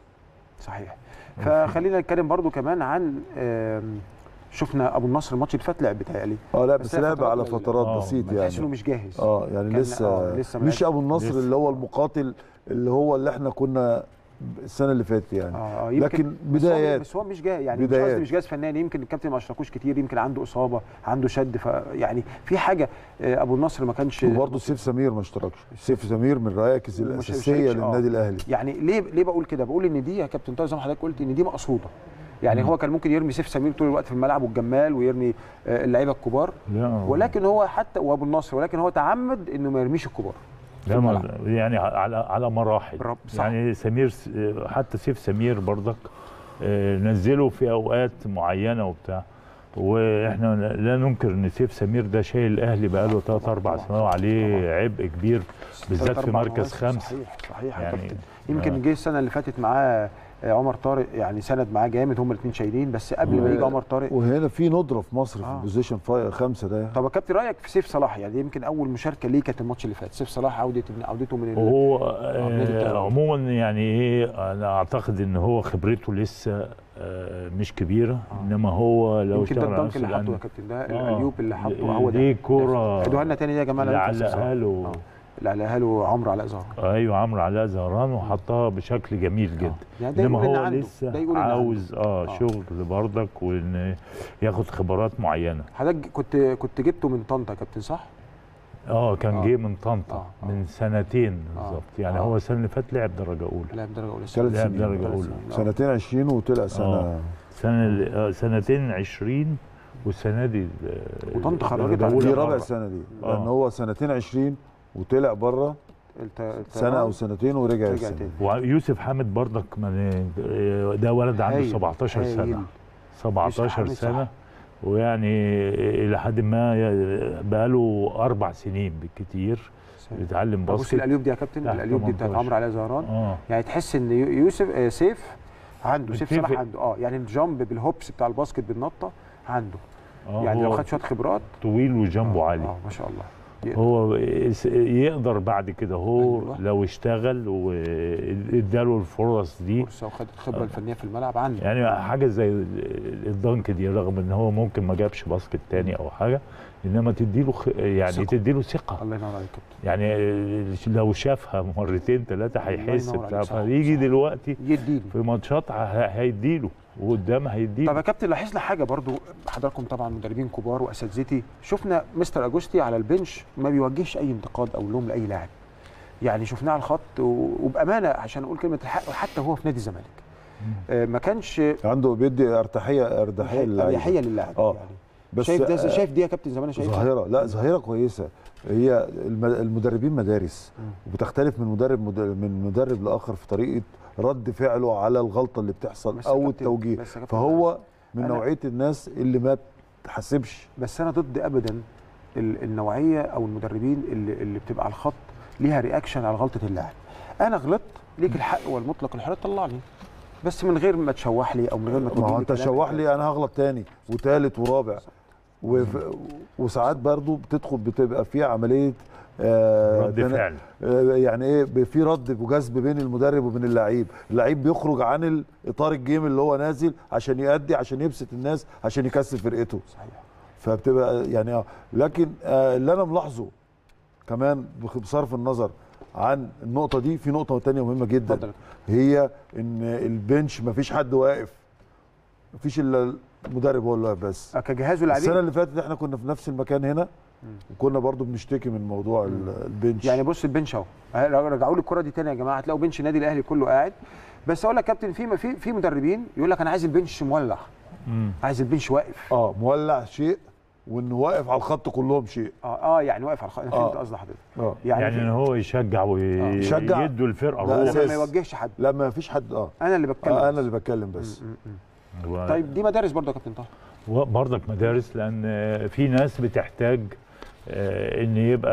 صحيح. فخلينا نتكلم برضو كمان عن آم، شفنا ابو النصر الماتش اللي فات لعب بتهيألي اه لا بس بس هي لعب فترات على قليلة. فترات آه، بسيط تحس انه يعني. مش جاهز. اه يعني كان- لسه, آه، لسه ما مش لعبش. ابو النصر لسه. اللي هو المقاتل اللي هو اللي احنا كنا السنه اللي فاتت يعني. آه آه، يمكن لكن بس هو- بدايات. بس هو مش جاهز يعني، مش بدايات. قصدي مش جاهز فنيا، يمكن الكابتن ما اشركوش كتير، يمكن عنده اصابه، عنده شد، فيعني في حاجه. آه، ابو النصر ما كانش وبرضه سيف سمير ما اشتركش، سيف سمير من الرواكز مش- الاساسيه مش- آه. للنادي الاهلي. يعني ليه ليه بقول كده؟ بقول ان دي يا كابتن طارق زي ما حضرتك قلت ان دي مقصوده. يعني هو كان ممكن يرمي سيف سمير طول الوقت في الملعب والجمال ويرمي آه، اللعيبه الكبار، لا ولكن هو حتى وابو النصر ولكن هو تعمد انه ما يرميش الكبار. في لا ما- الملعب. يعني على على مراحل. بالرب، صح. يعني سمير س- حتى سيف سمير برضك آه، نزله في اوقات معينه وبتاع، واحنا لا ننكر ان سيف سمير ده شايل الاهلي بقاله ثلاث اربع طبعاً. سنوات وعليه عبء كبير بالذات ثلاث في أربع مركز مواسم. خمسه. صحيح صحيح يا يعني كابتن. يمكن جه السنه اللي فاتت معاه آه، عمر طارق، يعني سند معاه جامد، هم الاثنين شايلين، بس قبل ما يجي عمر طارق. وهنا في ندره في مصر في آه. البوزيشن فا- خمسه ده. طب يا كابتن رايك في سيف صلاح؟ يعني يمكن اول مشاركه ليه كانت الماتش اللي فات، سيف صلاح عوده عودته من ال... وهو نادي آه، التعاون. عموما يعني ايه، انا اعتقد ان هو خبرته لسه آه مش كبيره، آه. انما هو لو يمكن ده اشتغل على الدنك اللي نفسه حطه يا لأن- كابتن، ده آه. الاليوب اللي حطه هو ده. دي كوره ادوها لنا تاني دي يا جماعه. اللي علقها له اللي علقها له عمرو علاء زهران. ايوه عمرو علاء زهران، وحطها بشكل جميل جدا. يعني ده انما يقول إن هو عنده. لسه ده يقول إن عاوز عنده. اه, آه. شغل برضك، وان ياخد خبرات معينه. حضرتك كنت كنت جبته من طنطا يا كابتن صح؟ اه كان آه. جه من طنطا آه. آه. من سنتين آه. بالظبط. يعني آه. هو السنه اللي فاتت لعب درجه اولى. لعب درجه اولى. ثلاث لعب سنين درجه ثلاث اولى سنين. آه. سنتين عشرين وطلع سنه آه. سنه ال- آه، سنتين عشرين والسنه دي آه، وطنطا خرجت درجة على أولى دي مرة. رابع سنه دي، آه. لان هو سنتين عشرين وطلع بره الت- الت- سنه او سنتين ورجع رجع السنه تاني. ويوسف حامد برضك من ده ولد عنده هايل. سبعتاشر هايل. سنه يوسف سبعتاشر حامد سنه. صح. ويعني الى حد ما بقاله اربع سنين بالكتير بيتعلم بص باسكت. الاليوب دي يا كابتن، تحت الاليوب دي بتاعت تمنتاشر. عمرو علاء زهران. اه يعني تحس ان يو- يوسف آه، سيف عنده، سيف متفق. صلاح عنده اه يعني الجامب بالهوبس بتاع الباسكت بالنطه عنده. آه يعني لو هو خد شويه خبرات طويل وجنبه آه عالي. اه ما شاء الله. يقدر. هو يس- يقدر بعد كده هو أيوة. لو اشتغل واداله الفرص دي، فرصه وخد الخبره الفنيه في الملعب عنده. يعني حاجه زي ال- الدنك دي، رغم ان هو ممكن ما جابش باسكت تاني او حاجه، انما تديله خ... يعني ثقة. تديله ثقه. الله ينور عليك يا كابتن. يعني لو شافها مرتين ثلاثه الله هيحس ينور بتاع، عليك، صح، فيجي صح. دلوقتي يديله. في ماتشات ه- هيديله وقدام طب هيديله. يا كابتن لاحظنا حاجه برضو، حضراتكم طبعا مدربين كبار واساتذتي، شفنا مستر اجوستي على البنش ما بيوجهش اي انتقاد او لوم لاي لاعب. يعني شفناه على الخط و- وبامانه عشان اقول كلمه الحق، حتى هو في نادي الزمالك آه، ما كانش عنده بيدي ارتاحيه ارتاحيه للعيبه. اريحيه للاعب. آه. يعني بس شايف ده آه، شايف دي يا كابتن زمان شايف ظاهره، لا ظاهره كويسه. هي الم- المدربين مدارس، وبتختلف من مدرب مد- من مدرب لاخر في طريقه رد فعله على الغلطه اللي بتحصل بس يا او كابتن- التوجيه. بس يا كابتن فهو من أنا- نوعيه الناس اللي ما تحسبش. بس انا ضد ابدا ال- النوعيه او المدربين اللي, اللي بتبقى على الخط ليها رياكشن على غلطه اللاعب. انا غلطت ليك الحق والمطلق الحريه طلعني، بس من غير ما تشوح لي او من غير ما تقول ما لي هو انت كلام. تشوح لي انا هغلط تاني وتالت ورابع. وف- وساعات برضو بتدخل بتبقى في عمليه آه رد تنا- فعل. آه يعني ايه، ب- في رد وجذب بين المدرب وبين اللعيب. اللعيب بيخرج عن ال- اطار الجيم اللي هو نازل عشان يأدي، عشان يبسط الناس، عشان يكسب فرقته. صحيح. فبتبقى يعني اه لكن آه اللي انا ملاحظه كمان بخ- بصرف النظر عن النقطه دي، في نقطه ثانيه مهمه جدا. اتفضل. هي ان البنش مفيش حد واقف، مفيش الا المدرب هو اللي واقف بس. آه، كجهاز ولاعبين. السنه اللي فاتت احنا كنا في نفس المكان هنا، وكنا برضو بنشتكي من موضوع ال- البنش. يعني بص البنش اهو، رجعوا لي الكره دي تاني يا جماعه، هتلاقوا بنش النادي الاهلي كله قاعد. بس اقول لك كابتن، في في في مدربين يقول لك انا عايز البنش مولع، مم. عايز البنش واقف. اه مولع شيء، وانه واقف على الخط كلهم شيء. اه اه يعني واقف على الخط. انا فهمت آه. قصد حضرتك. اه يعني, يعني ان هو يشجع يشجع. ويدوا الفرقه لا، روح. لما ما يوجهش حد. لا ما فيش حد. اه انا اللي بتكلم. آه، بس. انا اللي بتكلم بس. م- م- م. و- طيب دي مدارس برضه يا كابتن طه. برضك مدارس، لان في ناس بتحتاج آه، ان يبقى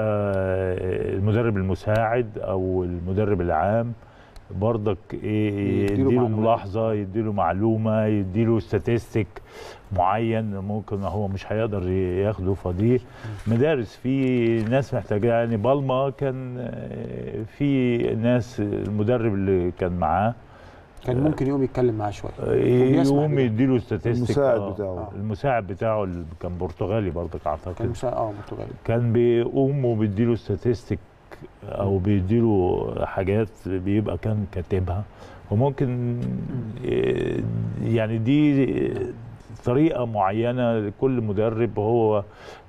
المدرب المساعد او المدرب العام برضك ايه، يديله يديله معلومات. ملاحظه، يديله معلومه، يديله ستاتستيك معين ممكن هو مش هيقدر ياخده. فدي مدارس، في ناس محتاجه. يعني بالما كان آه، في ناس المدرب اللي كان معاه كان ممكن يقوم يتكلم معاه شويه. يقوم يديله ستاتستيك. المساعد آه، بتاعه. المساعد بتاعه اللي كان برتغالي برضك كان اعتقد، مساعد اه برتغالي. كان بيقوم وبيديله ستاتستيك او بيديله حاجات بيبقى كان كاتبها. وممكن إيه، يعني دي طريقه معينه لكل مدرب هو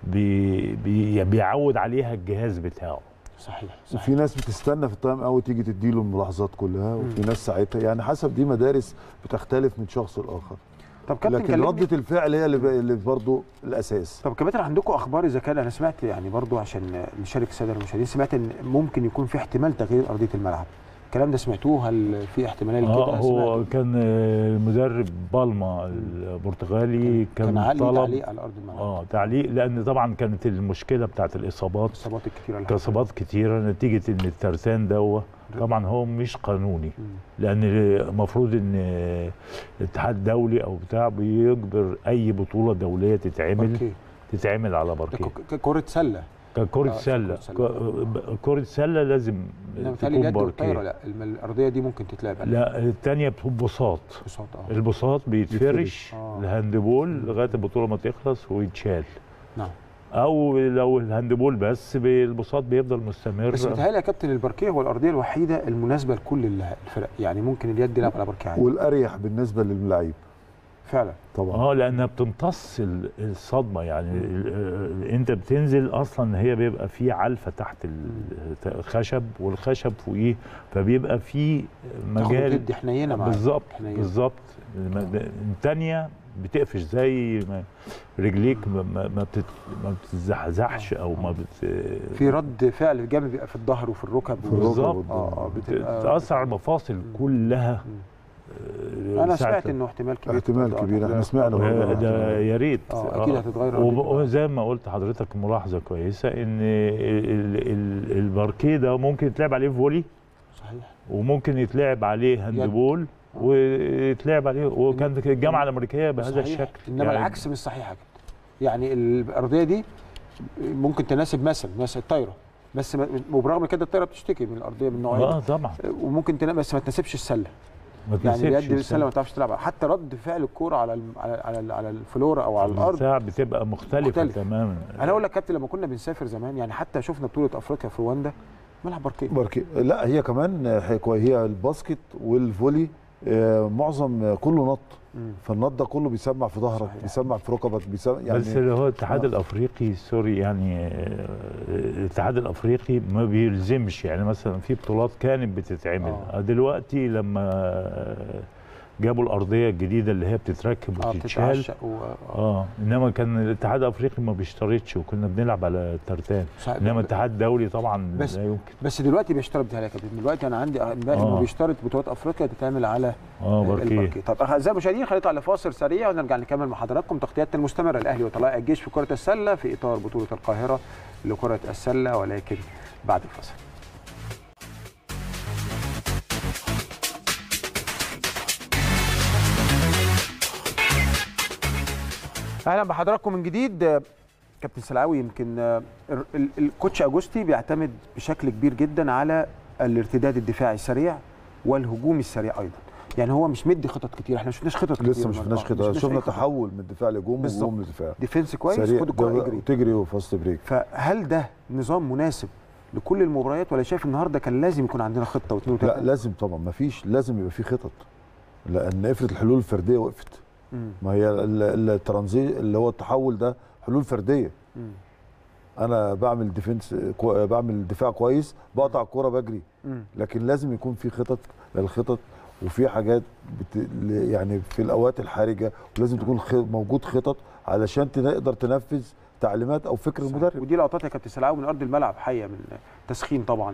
بي بي بيعود عليها الجهاز بتاعه. صحيح صحيح. وفي ناس بتستنى في التايم اوت تيجي تديله الملاحظات كلها، وفي ناس ساعتها يعني حسب، دي مدارس بتختلف من شخص لاخر. طب كابتن لكن كلمني. ردة الفعل هي اللي, ب... اللي برضه الاساس. طب كابتن عندكم اخبار اذا كان، انا سمعت يعني برضو عشان نشارك الساده المشاهدين، سمعت ان ممكن يكون في احتمال تغيير ارضيه الملعب. الكلام ده سمعتوه؟ هل في احتماليه لكده؟ اه هو سمعته. كان المدرب بالما البرتغالي كان, كان علي طلب تعليق على ارض الملعب. اه تعليق، لان طبعا كانت المشكله بتاعت الاصابات، الاصابات الكتيره اللي كاصابات كتيره نتيجه ان الترسان دوه طبعا هو مش قانوني، لان المفروض ان الاتحاد الدولي او بتاع بيجبر اي بطوله دوليه تتعمل باركيه. تتعمل على ده باركيه ك- كرة سله. ككرة آه، سله. كرة سلة. ك- كرة سله لازم بالتالي اليد والطايره لا الارضيه دي ممكن تتلعب. لا الثانيه بساط. بساط اه البساط بيتفرش آه. الهاندبول لغايه البطوله ما تخلص ويتشال. نعم. او لو الهاندبول بس البساط بيفضل مستمر. بس بيتهيألي يا كابتن الباركيه هو الارضيه الوحيده المناسبه لكل الفرق، يعني ممكن اليد يلعب على باركيه عادي والاريح بالنسبه للعيب فعلا طبعا. اه لانها بتمتص الصدمه، يعني انت بتنزل اصلا هي بيبقى في علفه تحت الخشب والخشب فوقيه، فبيبقى في مجال تدي حنينه معاك. بالظبط بالظبط. الثانيه بتقفش زي ما رجليك ما ما ما بتتزحزحش او ما بت في رد فعل جامد بيبقى في الظهر وفي الركب بالظبط. اه بتاثر على المفاصل كلها. انا سمعت انه احتمال كبير احتمال كبير احنا سمعنا ده يا ريت اه اكيد هتتغير. وزي ما قلت حضرتك ملاحظه كويسه ان الباركيه ده ممكن يتلعب عليه فولي صحيح وممكن يتلعب عليه هاندبول ويتلعب عليه، وكانت الجامعه الامريكيه بهذا صحيح. الشكل. انما يعني العكس مش صحيح كده، يعني الارضيه دي ممكن تناسب مثلا مثلا الطايره، بس وبرغم كده الطايره بتشتكي من الارضيه من نوعيه اه طبعا، وممكن تناسب بس ما تناسبش السله. يعني اليد السله ما تعرفش تلعبها، حتى رد فعل الكوره على على على, على الفلورا او على الارض بتبقى مختلفه مختلف. تماما. انا اقول لك كابتن لما كنا بنسافر زمان يعني حتى شفنا بطوله افريقيا في رواندا ملعب باركيه. باركيه لا هي كمان هي الباسكت والفولي آه معظم كله نط، فالنط ده كله بيسمع في ظهرك بيسمع في ركبك بيسمع يعني. بس اللي هو الاتحاد آه. الافريقي سوري يعني الاتحاد الافريقي ما بيلزمش، يعني مثلا في بطولات كانت بتتعمل آه. دلوقتي لما جابوا الارضيه الجديده اللي هي بتتركب وتتشال و... اه انما كان الاتحاد الافريقي ما بيشترطش وكنا بنلعب على ترتان، انما الاتحاد الدولي طبعا بس لا يمكن. بس دلوقتي بيشترط بتاعي كده دلوقتي انا عندي امبارح آه. بيشترط بطولات افريقيا تتعمل على اه باركيه. طب اعزائي المشاهدين خلينا نطلع لفاصل سريع ونرجع نكمل مع حضراتكم تغطياتنا المستمره الاهلي وطلائع الجيش في كره السله في اطار بطوله القاهره لكره السله، ولكن بعد الفاصل. اهلا بحضراتكم من جديد. كابتن سلعاوي يمكن الكوتش اجوستي بيعتمد بشكل كبير جدا على الارتداد الدفاعي السريع والهجوم السريع ايضا، يعني هو مش مدي خطط كتير، احنا ما شفناش خطط كتير لسه ما شفناش خطط، شفنا تحول من الدفاع لهجوم وهجوم لدفاع ديفنس كويس خد الكوره اجري تجري وفاست بريك. فهل ده نظام مناسب لكل المباريات ولا شايف النهارده كان لازم يكون عندنا خطه واثنين وثلاثه؟ لا لازم طبعا، ما فيش لازم يبقى في خطط، لان افرض الحلول الفرديه وقفت. مم. ما هي الترانزي اللي هو التحول ده حلول فرديه. مم. انا بعمل ديفنس كو... بعمل دفاع كويس بقطع الكوره بجري. مم. لكن لازم يكون في خطط للخطط وفي حاجات بت... يعني في الاوقات الحرجه ولازم تكون خ... موجود خطط علشان تقدر تنفذ تعليمات او فكر المدرب. ودي لقطات يا كابتن سلعاوي من ارض الملعب حيه من تسخين طبعا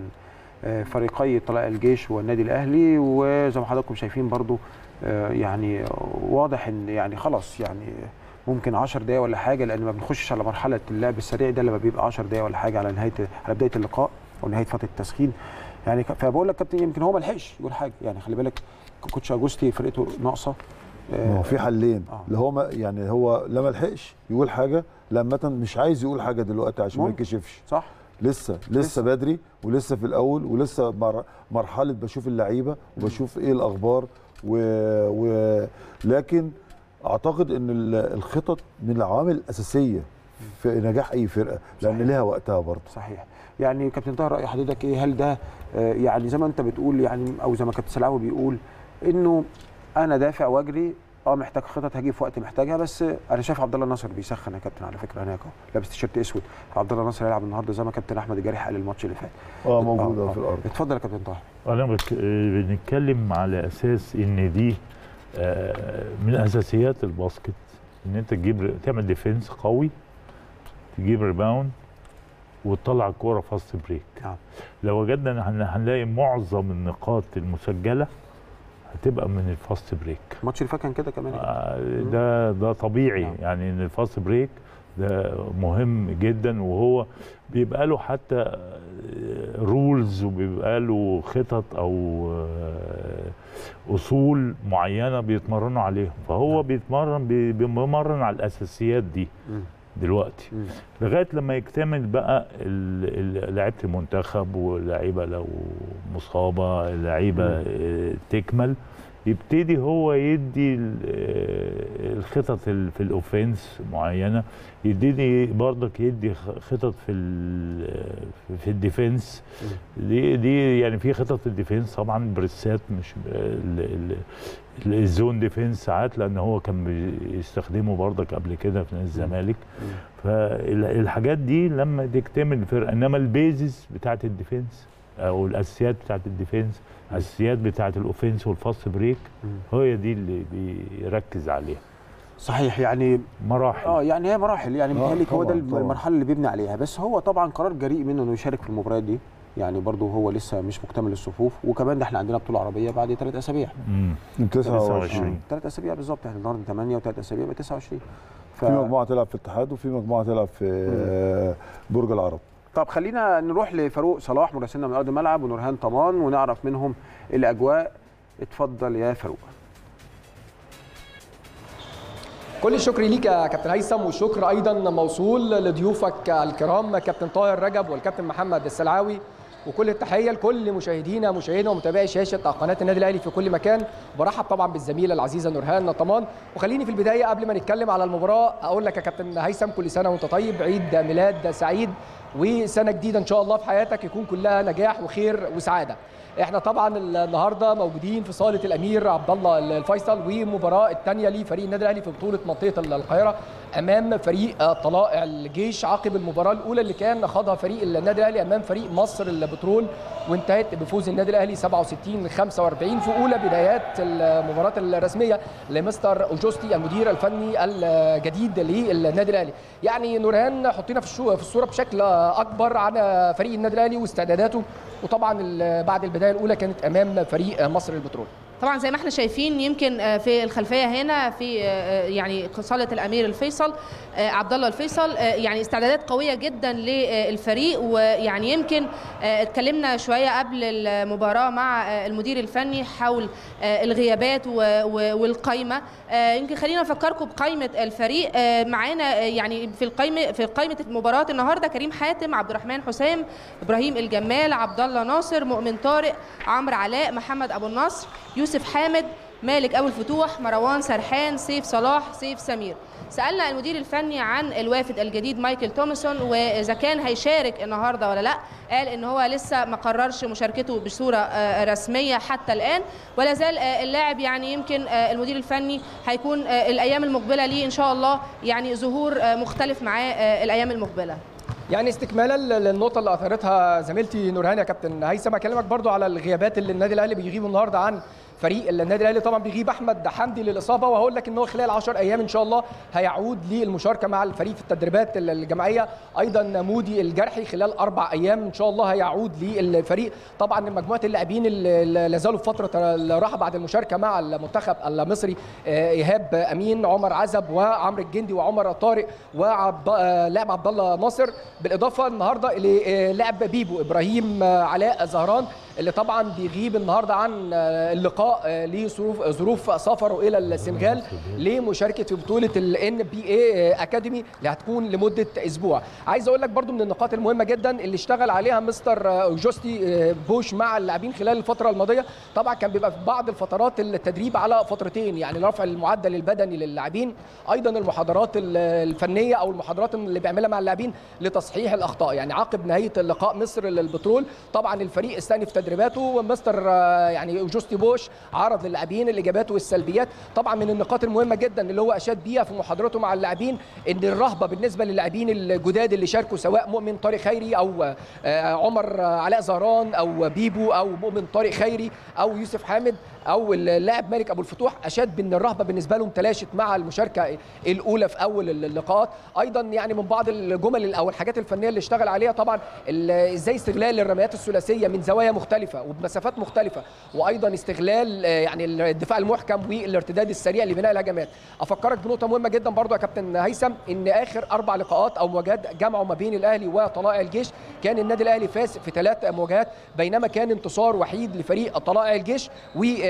فريقي طلائع الجيش والنادي الاهلي، وزي ما حضراتكم شايفين برضو يعني واضح ان يعني خلاص يعني ممكن عشر دقايق ولا حاجه، لان ما بنخشش على مرحله اللعب السريع ده لما بيبقى عشر دقايق ولا حاجه على نهايه على بدايه اللقاء او نهايه فتره التسخين. يعني فبقول لك كابتن يمكن هو ما لحقش يقول حاجه، يعني خلي بالك كوتش اجوستي فرقته ناقصه. ما هو في حلين آه. اللي هو ما يعني هو لا ما لحقش يقول حاجه، لما مش عايز يقول حاجه دلوقتي عشان ما يتكشفش. صح لسه لسه لسه بدري ولسه في الاول ولسه مر مرحله بشوف اللعيبه وبشوف ايه الاخبار و... و... لكن اعتقد ان الخطط من العوامل الاساسيه في نجاح اي فرقه، لان ليها وقتها برضه. صحيح. يعني كابتن طاهر راي حضرتك ايه؟ هل ده يعني زي ما انت بتقول يعني او زي ما كابتن سلعاوي بيقول انه انا دافع واجري اه محتاج خطط هجيب في وقت محتاجها، بس انا شايف عبد الله الناصر بيسخن يا كابتن على فكره هناك اهو لابس تيشيرت اسود، فعبد الله الناصر هيلعب النهارده زي ما كابتن احمد الجارح قال الماتش اللي فات. اه موجود آه. في الارض. اتفضل يا كابتن طاهر. انا بك... بنتكلم على اساس ان دي آه من اساسيات الباسكت، ان انت تجيب تعمل ديفنس قوي، تجيب ريباوند وتطلع الكوره فاست بريك. آه. لو وجدنا هنلاقي معظم النقاط المسجله هتبقى من الفاست بريك. الماتش اللي فات كان كده كمان. آه ده ده طبيعي نعم. يعني ان الفاست بريك ده مهم جدا، وهو بيبقى له حتى رولز وبيبقى له خطط او اصول معينه بيتمرنوا عليهم، فهو نعم. بيتمرن بيمرن على الاساسيات دي م. دلوقتي م. لغايه لما يكتمل بقى لعيبه المنتخب ولاعيبه لو مصابه، لعيبه تكمل، يبتدي هو يدي الخطط في الاوفنس معينه، يديني برضك يدي خطط في في الديفنس. دي دي يعني في خطط في الديفنس طبعا، بريسات مش الزون ديفنس ساعات، لان هو كان بيستخدمه برضك قبل كده في نادي الزمالك. فالحاجات دي لما تكتمل الفرقه، انما البيزس بتاعت الديفنس او الاساسيات بتاعت الديفنس، الاساسيات بتاعت الاوفنس والفاست بريك، هي دي اللي بيركز عليها. صحيح، يعني مراحل اه يعني هي مراحل، يعني متهيألي هو ده طبعاً. المرحله اللي بيبني عليها. بس هو طبعا قرار جريء منه انه يشارك في المباريات دي، يعني برضه هو لسه مش مكتمل الصفوف، وكمان ده احنا عندنا بطوله عربيه بعد ثلاث اسابيع. امم تسعة وعشرين ثلاث اسابيع بالظبط، احنا النهارده ثمانية وثلاث اسابيع يبقى تسعة وعشرين. ف... في مجموعه تلعب في الاتحاد وفي مجموعه تلعب في مم. برج العرب. طب خلينا نروح لفاروق صلاح مراسلنا من ارض الملعب ونورهان طمان ونعرف منهم الاجواء. اتفضل يا فاروق. كل الشكر ليك يا كابتن هيثم، والشكر ايضا موصول لضيوفك الكرام كابتن طاهر رجب والكابتن محمد السلعاوي، وكل التحيه لكل مشاهدينا مشاهدينا ومتابعي شاشه قناه النادي الاهلي في كل مكان. برحب طبعا بالزميله العزيزه نورهان طمان. وخليني في البدايه قبل ما نتكلم على المباراه اقول لك يا كابتن هيثم كل سنه وانت طيب، عيد ميلاد سعيد وسنه جديده ان شاء الله في حياتك يكون كلها نجاح وخير وسعاده. احنا طبعا النهارده موجودين في صاله الامير عبد الله الفيصل، ومباراه الثانيه لفريق النادي الاهلي في بطوله منطقه القاهره امام فريق طلائع الجيش، عقب المباراه الاولى اللي كان خاضها فريق النادي الاهلي امام فريق مصر البترول، وانتهت بفوز النادي الاهلي سبعة وستين خمسة وأربعين في اولى بدايات المباراه الرسميه لمستر اوجوستي المدير الفني الجديد للنادي الاهلي. يعني نورهان حطينا في في الصوره بشكل اكبر عن فريق النادي الاهلي واستعداداته، وطبعا بعد البدايه الاولى كانت امام فريق مصر البترول. طبعا زي ما احنا شايفين يمكن في الخلفيه هنا في يعني صاله الامير الفيصل عبد الله الفيصل، يعني استعدادات قويه جدا للفريق. ويعني يمكن اتكلمنا شويه قبل المباراه مع المدير الفني حول الغيابات والقائمه. يمكن خلينا نفكركم بقائمه الفريق معانا. يعني في القائمه في قائمه مباراه النهارده كريم حاتم، عبد الرحمن حسام، ابراهيم الجمال، عبد الله ناصر، مؤمن طارق، عمرو علاء، محمد ابو النصر، يوسف حامد، مالك ابو الفتوح، مروان سرحان، سيف صلاح، سيف سمير. سالنا المدير الفني عن الوافد الجديد مايكل تومسون واذا كان هيشارك النهارده ولا لا. قال ان هو لسه ما قررش مشاركته بصوره رسميه حتى الان، ولا زال اللاعب يعني يمكن المدير الفني هيكون الايام المقبله ليه ان شاء الله يعني ظهور مختلف معاه الايام المقبله. يعني استكمالا للنقطه اللي اثرتها زميلتي نورهان يا كابتن هيثم، اكلمك برضو على الغيابات اللي النادي الاهلي بيغيبوا النهارده عن فريق النادي الاهلي. طبعا بيغيب احمد حمدي للاصابه، وهقول لك ان هو خلال عشر ايام ان شاء الله هيعود للمشاركه مع الفريق في التدريبات الجماعيه. ايضا مودي الجرحي خلال اربع ايام ان شاء الله هيعود للفريق. طبعا مجموعه اللاعبين اللي لا زالوا في فتره الراحه بعد المشاركه مع المنتخب المصري، ايهاب امين، عمر عزب، وعمرو الجندي، وعمر طارق، ولاعب عبد الله ناصر، بالاضافه النهارده للاعب بيبو ابراهيم علاء زهران اللي طبعا بيغيب النهارده عن اللقاء لظروف ظروف سفره الى السنغال لمشاركه في بطوله الان بي اي اكاديمي اللي هتكون لمده اسبوع. عايز اقول لك برضو من النقاط المهمه جدا اللي اشتغل عليها مستر جوستي بوش مع اللاعبين خلال الفتره الماضيه. طبعا كان بيبقى في بعض الفترات التدريب على فترتين، يعني رفع المعدل البدني للاعبين، ايضا المحاضرات الفنيه او المحاضرات اللي بيعملها مع اللاعبين لتصحيح الاخطاء. يعني عقب نهايه لقاء مصر للبترول طبعا الفريق استأنف تدريباته، ومستر يعني جوستي بوش عرض للاعبين الايجابيات والسلبيات. طبعا من النقاط المهمه جدا اللي هو اشاد بيها في محاضرته مع اللاعبين ان الرهبه بالنسبه للاعبين الجداد اللي شاركوا، سواء مؤمن طارق خيري او عمر علاء زهران او بيبو او مؤمن طارق خيري او يوسف حامد او اللاعب مالك ابو الفتوح، اشاد بان الرهبه بالنسبه لهم تلاشت مع المشاركه الاولى في اول اللقاءات. ايضا يعني من بعض الجمل او الحاجات الفنيه اللي اشتغل عليها طبعا ازاي استغلال الرميات الثلاثيه من زوايا مختلفه وبمسافات مختلفه، وايضا استغلال يعني الدفاع المحكم والارتداد السريع لبناء الهجمات. افكرك بنقطه مهمه جدا برضو يا كابتن هيثم، ان اخر اربع لقاءات او مواجهات جمعوا ما بين الاهلي وطلائع الجيش كان النادي الاهلي فاز في ثلاث مواجهات، بينما كان انتصار وحيد لفريق طلائع الجيش. و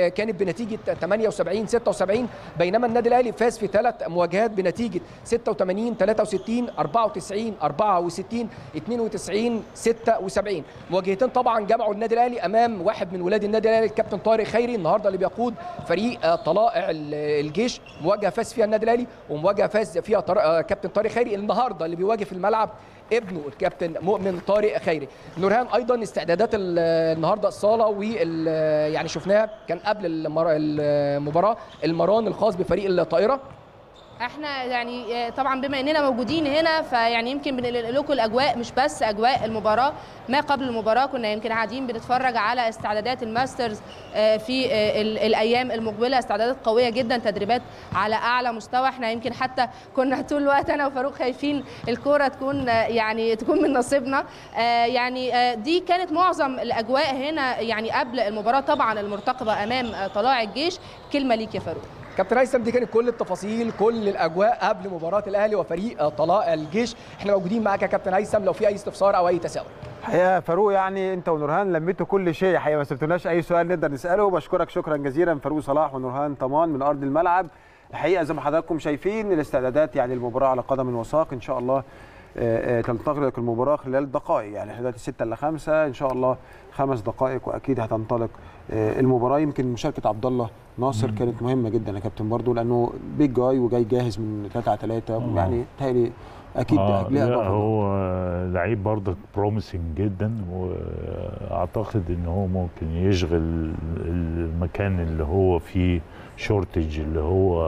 كانت بنتيجه ثمانية وسبعين ستة وسبعين، بينما النادي الاهلي فاز في ثلاث مواجهات بنتيجه ستة وثمانين ثلاثة وستين أربعة وتسعين أربعة وستين اثنين وتسعين ستة وسبعين. مواجهتين طبعا جمعوا النادي الاهلي امام واحد من ولاد النادي الاهلي الكابتن طارق خيري النهارده اللي بيقود فريق طلائع الجيش. مواجهه فاز فيها النادي الاهلي ومواجهه فاز فيها طارق كابتن طارق خيري. النهارده اللي بيواجه في الملعب ابنه الكابتن مؤمن طارق خيري. نورهان ايضا استعدادات النهارده الصاله وال يعني شفناها كان قبل المباراه المران الخاص بفريق الطائره. احنا يعني طبعا بما اننا موجودين هنا فيعني يمكن بننقل لكم الاجواء، مش بس اجواء المباراه، ما قبل المباراه كنا يمكن قاعدين بنتفرج على استعدادات الماسترز في الايام المقبله، استعدادات قويه جدا، تدريبات على اعلى مستوى. احنا يمكن حتى كنا طول الوقت انا وفاروق خايفين الكوره تكون يعني تكون من نصيبنا. يعني دي كانت معظم الاجواء هنا يعني قبل المباراه طبعا المرتقبه امام طلائع الجيش. كلمه ليك يا فاروق. كابتن هيثم، دي كانت كل التفاصيل كل الاجواء قبل مباراه الاهلي وفريق طلائع الجيش. احنا موجودين معاك يا كابتن هيثم لو في اي استفسار او اي تساؤل. الحقيقه فاروق يعني انت ونورهان لميتوا كل شيء، الحقيقه ما سبتوناش اي سؤال نقدر نساله. بشكرك شكرا جزيلا فاروق صلاح ونورهان طمان من ارض الملعب. الحقيقه زي ما حضراتكم شايفين الاستعدادات يعني المباراه على قدم وساق، ان شاء الله تنطلق المباراه خلال دقائق، يعني احنا دلوقتي ستة إلا خمسة ان شاء الله خمس دقائق واكيد هتنطلق المباراه. يمكن مشاركه عبد الله ناصر مم. كانت مهمه جدا يا كابتن برضو، لانه بيج جاي وجاي جاهز من ثلاثة على ثلاثة، يعني تهيألي اكيد آه ليها لا هو لعيب برضك بروميسنج جدا، واعتقد ان هو ممكن يشغل المكان اللي هو فيه شورتج اللي هو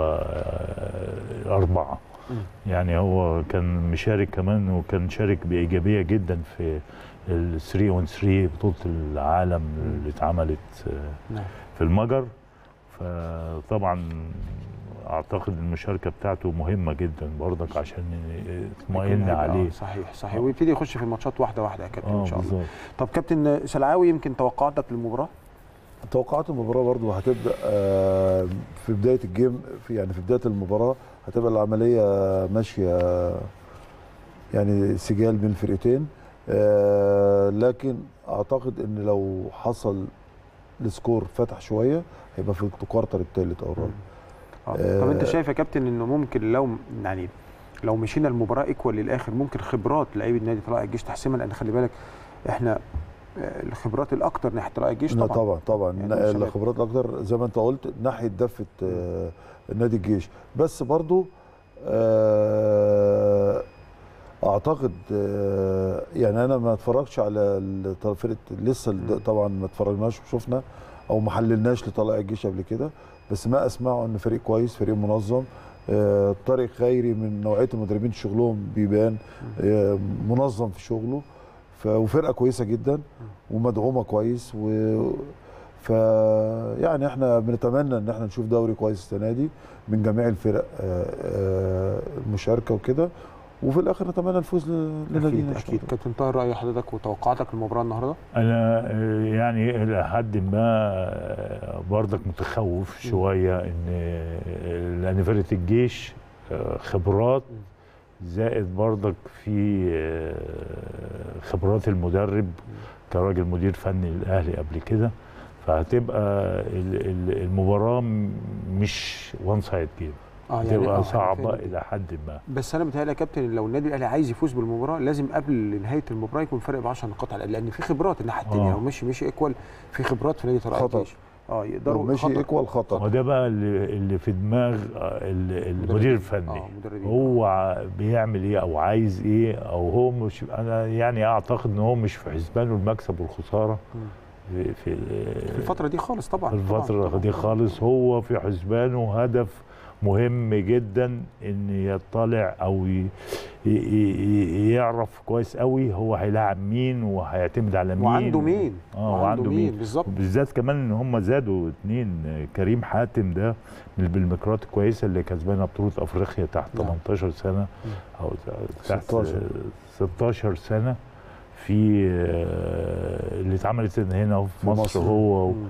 أربعة. يعني هو كان مشارك كمان وكان شارك بإيجابية جدا في ال ثلاثة أون ثلاثة بطولة العالم اللي اتعملت في المجر. فطبعا اعتقد المشاركه بتاعته مهمه جدا برضك عشان يطمئن عليه. صحيح صحيح ويبتدي يخش في الماتشات واحده واحده يا كابتن ان شاء الله. بالزبط. طب كابتن سلعاوي، يمكن توقعاتك للمباراه؟ توقعات المباراه برضو هتبدا في بدايه الجيم، في يعني في بدايه المباراه هتبقى العمليه ماشيه يعني سجال بين الفرقتين، لكن اعتقد ان لو حصل السكور فتح شويه هيبقى في الكوارتر الثالث او الرابع. آه. طب انت شايف يا كابتن انه ممكن لو يعني لو مشينا المباراه ايكوال للاخر ممكن خبرات لعيبه نادي طلائع الجيش تحسمها؟ لان خلي بالك احنا الخبرات الاكثر ناحيه طلائع الجيش طبعا طبعا طبعا يعني الخبرات الاكثر زي ما انت قلت ناحيه دفه آه نادي الجيش، بس برضو آه اعتقد آه يعني انا ما اتفرجش على فرقه لسه طبعا ما اتفرجناش وشفنا او ما حللناش لطلائع الجيش قبل كده، بس ما اسمعه ان فريق كويس، فريق منظم. آه طارق خيري من نوعيه المدربين شغلهم بيبان آه منظم في شغله، وفرقه كويسه جدا ومدعومه كويس، و ف يعني احنا بنتمنى ان احنا نشوف دوري كويس السنه دي من جميع الفرق المشاركه وكده، وفي الاخر نتمنى الفوز لنادينا. اكيد اكيد. كابتن طاهر، راي حضرتك وتوقعاتك للمباراه النهارده؟ انا يعني الى حد ما برضك متخوف شويه ان لان فرقه الجيش خبرات زائد برضك في خبرات المدرب كراجل مدير فني للاهلي قبل كده، فهتبقى المباراه مش وان سايد جيم، اه هتبقى يعني صعبه الى حد ما. بس انا متهيألي يا كابتن لو النادي الاهلي عايز يفوز بالمباراه لازم قبل نهايه المباراه يكون فرق ب عشر نقاط على الاقل، لان في خبرات الناحيه الثانيه لو مشي مشي ايكوال في خبرات في نادي طلائع الجيش اه يقدروا ماشي ايكوال خطر. وده بقى اللي, اللي في دماغ المدير الفني، آه هو بيعمل ايه او عايز ايه، او هو مش انا يعني اعتقد ان هو مش في حسبانه المكسب والخساره في, في, في الفتره دي خالص. طبعا في الفتره طبعًا. دي خالص هو في حسبانه هدف مهم جدا ان يطلع او يعرف كويس قوي هو هيلاعب مين وهيعتمد على مين وعنده مين اه وعنده مين, مين. بالظبط، بالذات كمان ان هم زادوا اثنين. كريم حاتم ده من بالمكرات الكويسه اللي كسبانه بطوله افريقيا تحت نعم. ثمانية عشر سنه او تحت ستاشر سنه في اللي اتعملت هنا في مصر, مصر. هو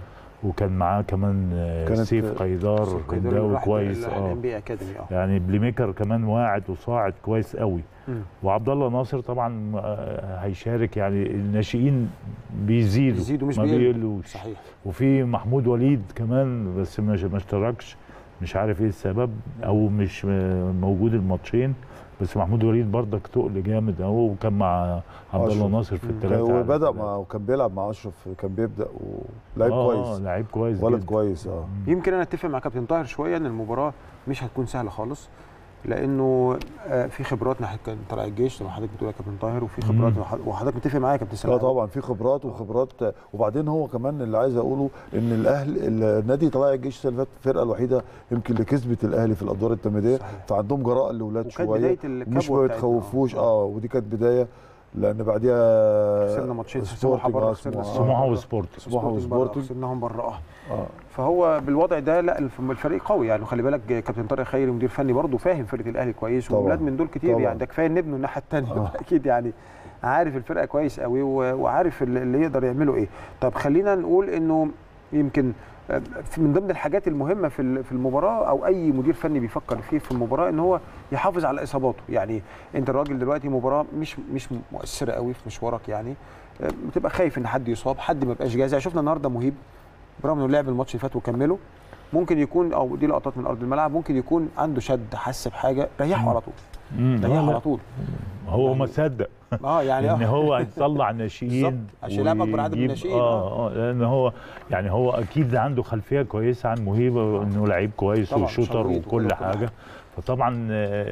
وكان معاه كمان سيف قيدار هنداوي كويس اه يعني بلاي ميكر كمان واعد وصاعد كويس قوي. وعبد الله ناصر طبعا هيشارك، يعني الناشئين بيزيدوا بيزيدوا مش ما بيقلوش. صحيح. وفي محمود وليد كمان بس ما اشتركش، مش عارف ايه السبب او مش موجود الماتشين، بس محمود وليد برضك تقل جامد اهو، وكان مع عبد الله ناصر في الثلاثه. هو بدا مع وكان بيلعب مع اشرف، كان بيبدا ولعيب آه كويس. اه لعيب كويس ولد جدا. كويس اه. يمكن انا اتفق مع كابتن طاهر شويه ان المباراه مش هتكون سهله خالص، لانه في خبرات ناحيه طلائع الجيش زي ما حضرتك بتقول يا كابتن طاهر، وفي خبرات وحضرتك متفق معايا يا كابتن سلام. اه طبعا في خبرات وخبرات. وبعدين هو كمان اللي عايز اقوله ان الاهلي النادي طلائع الجيش السنه اللي فاتت الفرقه الوحيده يمكن اللي كسبت الاهلي في الادوار التمهيديه، فعندهم جراءه الاولاد شويه مش ما بيتخوفوش. اه ودي كانت بدايه، لان بعديها خسرنا ماتشين سموحه بره، خسرنا سموحه وسبورتنج سموحه وسبورتنج خسرناهم بره. اه فهو بالوضع ده لا الفريق قوي يعني. وخلي بالك كابتن طارق خيري مدير فني برضه فاهم فرقه الاهلي كويس، واولاد من دول كتير طبعًا. يعني ده كفايه نبنه الناحيه الثانيه آه. اكيد يعني عارف الفرقه كويس قوي وعارف اللي يقدر يعمله ايه. طب خلينا نقول انه يمكن من ضمن الحاجات المهمه في في المباراه او اي مدير فني بيفكر فيه في المباراه ان هو يحافظ على اصاباته. يعني انت الراجل دلوقتي مباراه مش مش مؤثره قوي في مشوارك، يعني بتبقى خايف ان حد يصاب، حد ما يبقاش جاهز. يعني شفنا النهارده مهيب برغم انه لعب الماتش اللي فات وكمله، ممكن يكون او دي لقطات من ارض الملعب، ممكن يكون عنده شد، حس بحاجه، ريحه على طول. ريحه على طول. هو ما صدق اه يعني ان هو هيطلع ناشئين عشان يلعب اكبر عدد من الناشئين. اه اه لان هو يعني هو اكيد عنده خلفيه كويسه عن مهيب، انه لعيب كويس وشوتر وكل حاجه. فطبعا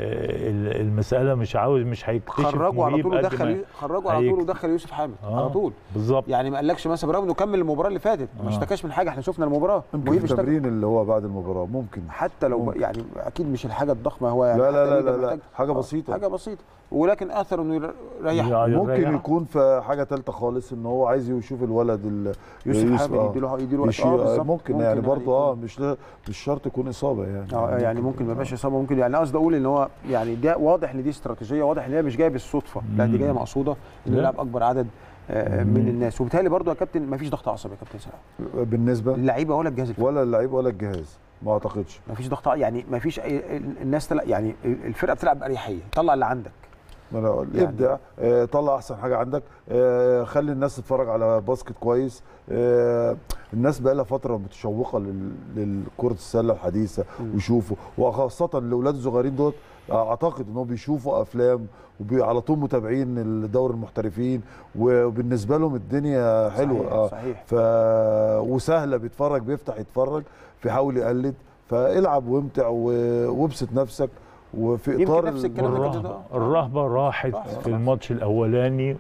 المساله مش عاوز مش هيكتشف خرجوا على طول ودخل خرجوا على طول ودخل يوسف حامد آه على طول بالظبط. يعني ما قالكش مثلا برغم انه كمل المباراه اللي فاتت ما اشتكاش من حاجه. احنا شفنا المباراه ممكن التمرين اللي هو بعد المباراه ممكن حتى لو ممكن. يعني اكيد مش الحاجه الضخمه هو يعني لا لا لا, لا, لا حاجه بسيطه حاجه بسيطه، ولكن اثر انه يريح. ممكن يكون في حاجه ثالثه خالص ان هو عايز يشوف الولد يوسف حامد يديله يديله اه ممكن يعني برضه اه مش مش شرط يكون اصابه يعني اه يعني ممكن ما يبقاش اصابه، ممكن يعني قصدي اقول ان هو يعني ده واضح ان دي استراتيجيه، واضح ان هي مش جايه بالصدفه، لا دي جايه مقصوده انه يلعب اكبر عدد من الناس. وبالتالي برضه يا كابتن ما فيش ضغط عصبي يا كابتن سلام بالنسبه اللعيبه ولا الجهاز الفني ولا اللعيبه ولا الجهاز، ما اعتقدش ما فيش ضغط يعني ما فيش الناس تلع... يعني الفرقه بتلعب باريحيه، طلع اللي عندك يعني ابدع آه، طلع احسن حاجه عندك آه، خلي الناس تتفرج على باسكت كويس آه، الناس بقى لها فتره متشوقه للكره السله الحديثه ويشوفوا، وخاصه الاولاد الصغيرين دول اعتقد انهم بيشوفوا افلام وعلى طول متابعين الدور المحترفين وبالنسبه لهم الدنيا حلوه. صحيح, صحيح. ف وسهله، بيتفرج بيفتح يتفرج بيحاول يقلد، فالعب وامتع وابسط نفسك. وفي اطار الرهبه, الرهبه راحت آه. في الماتش الاولاني،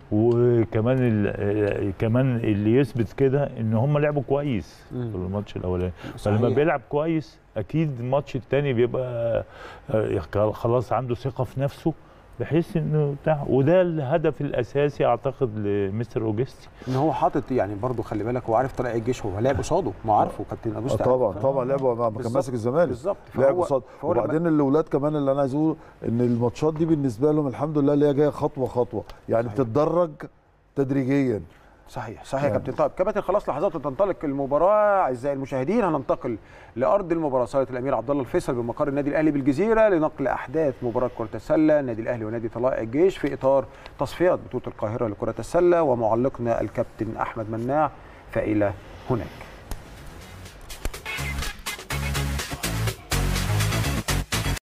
وكمان كمان اللي يثبت كده ان هم لعبوا كويس مم. في الماتش الاولاني. فلما بيلعب كويس اكيد الماتش الثاني بيبقى خلاص عنده ثقه في نفسه، بحيث انه بتاع. وده الهدف الاساسي اعتقد لمستر اوجستي، ان هو حاطط يعني برضه خلي بالك هو عارف طلائع الجيش، هو لعب قصاده، ما عارفه كابتن اوجستي طبعا طبعا لعبه ما كان ماسك الزمالك بالظبط، لعب قصاده. وبعدين الاولاد كمان اللي انا عايز اقوله ان الماتشات دي بالنسبه لهم الحمد لله اللي هي جايه خطوه خطوه، يعني بتتدرج تدريجيا. صحيح صحيح يا كابتن. طيب كابتن خلاص لحظات وتنطلق المباراه. اعزائي المشاهدين هننتقل لارض المباراه صاله الامير عبد الله الفيصل بمقر النادي الاهلي بالجزيره لنقل احداث مباراه كره السله النادي الاهلي ونادي طلائع الجيش في اطار تصفيات بطوله القاهره لكره السله، ومعلقنا الكابتن احمد مناع. فالى هناك.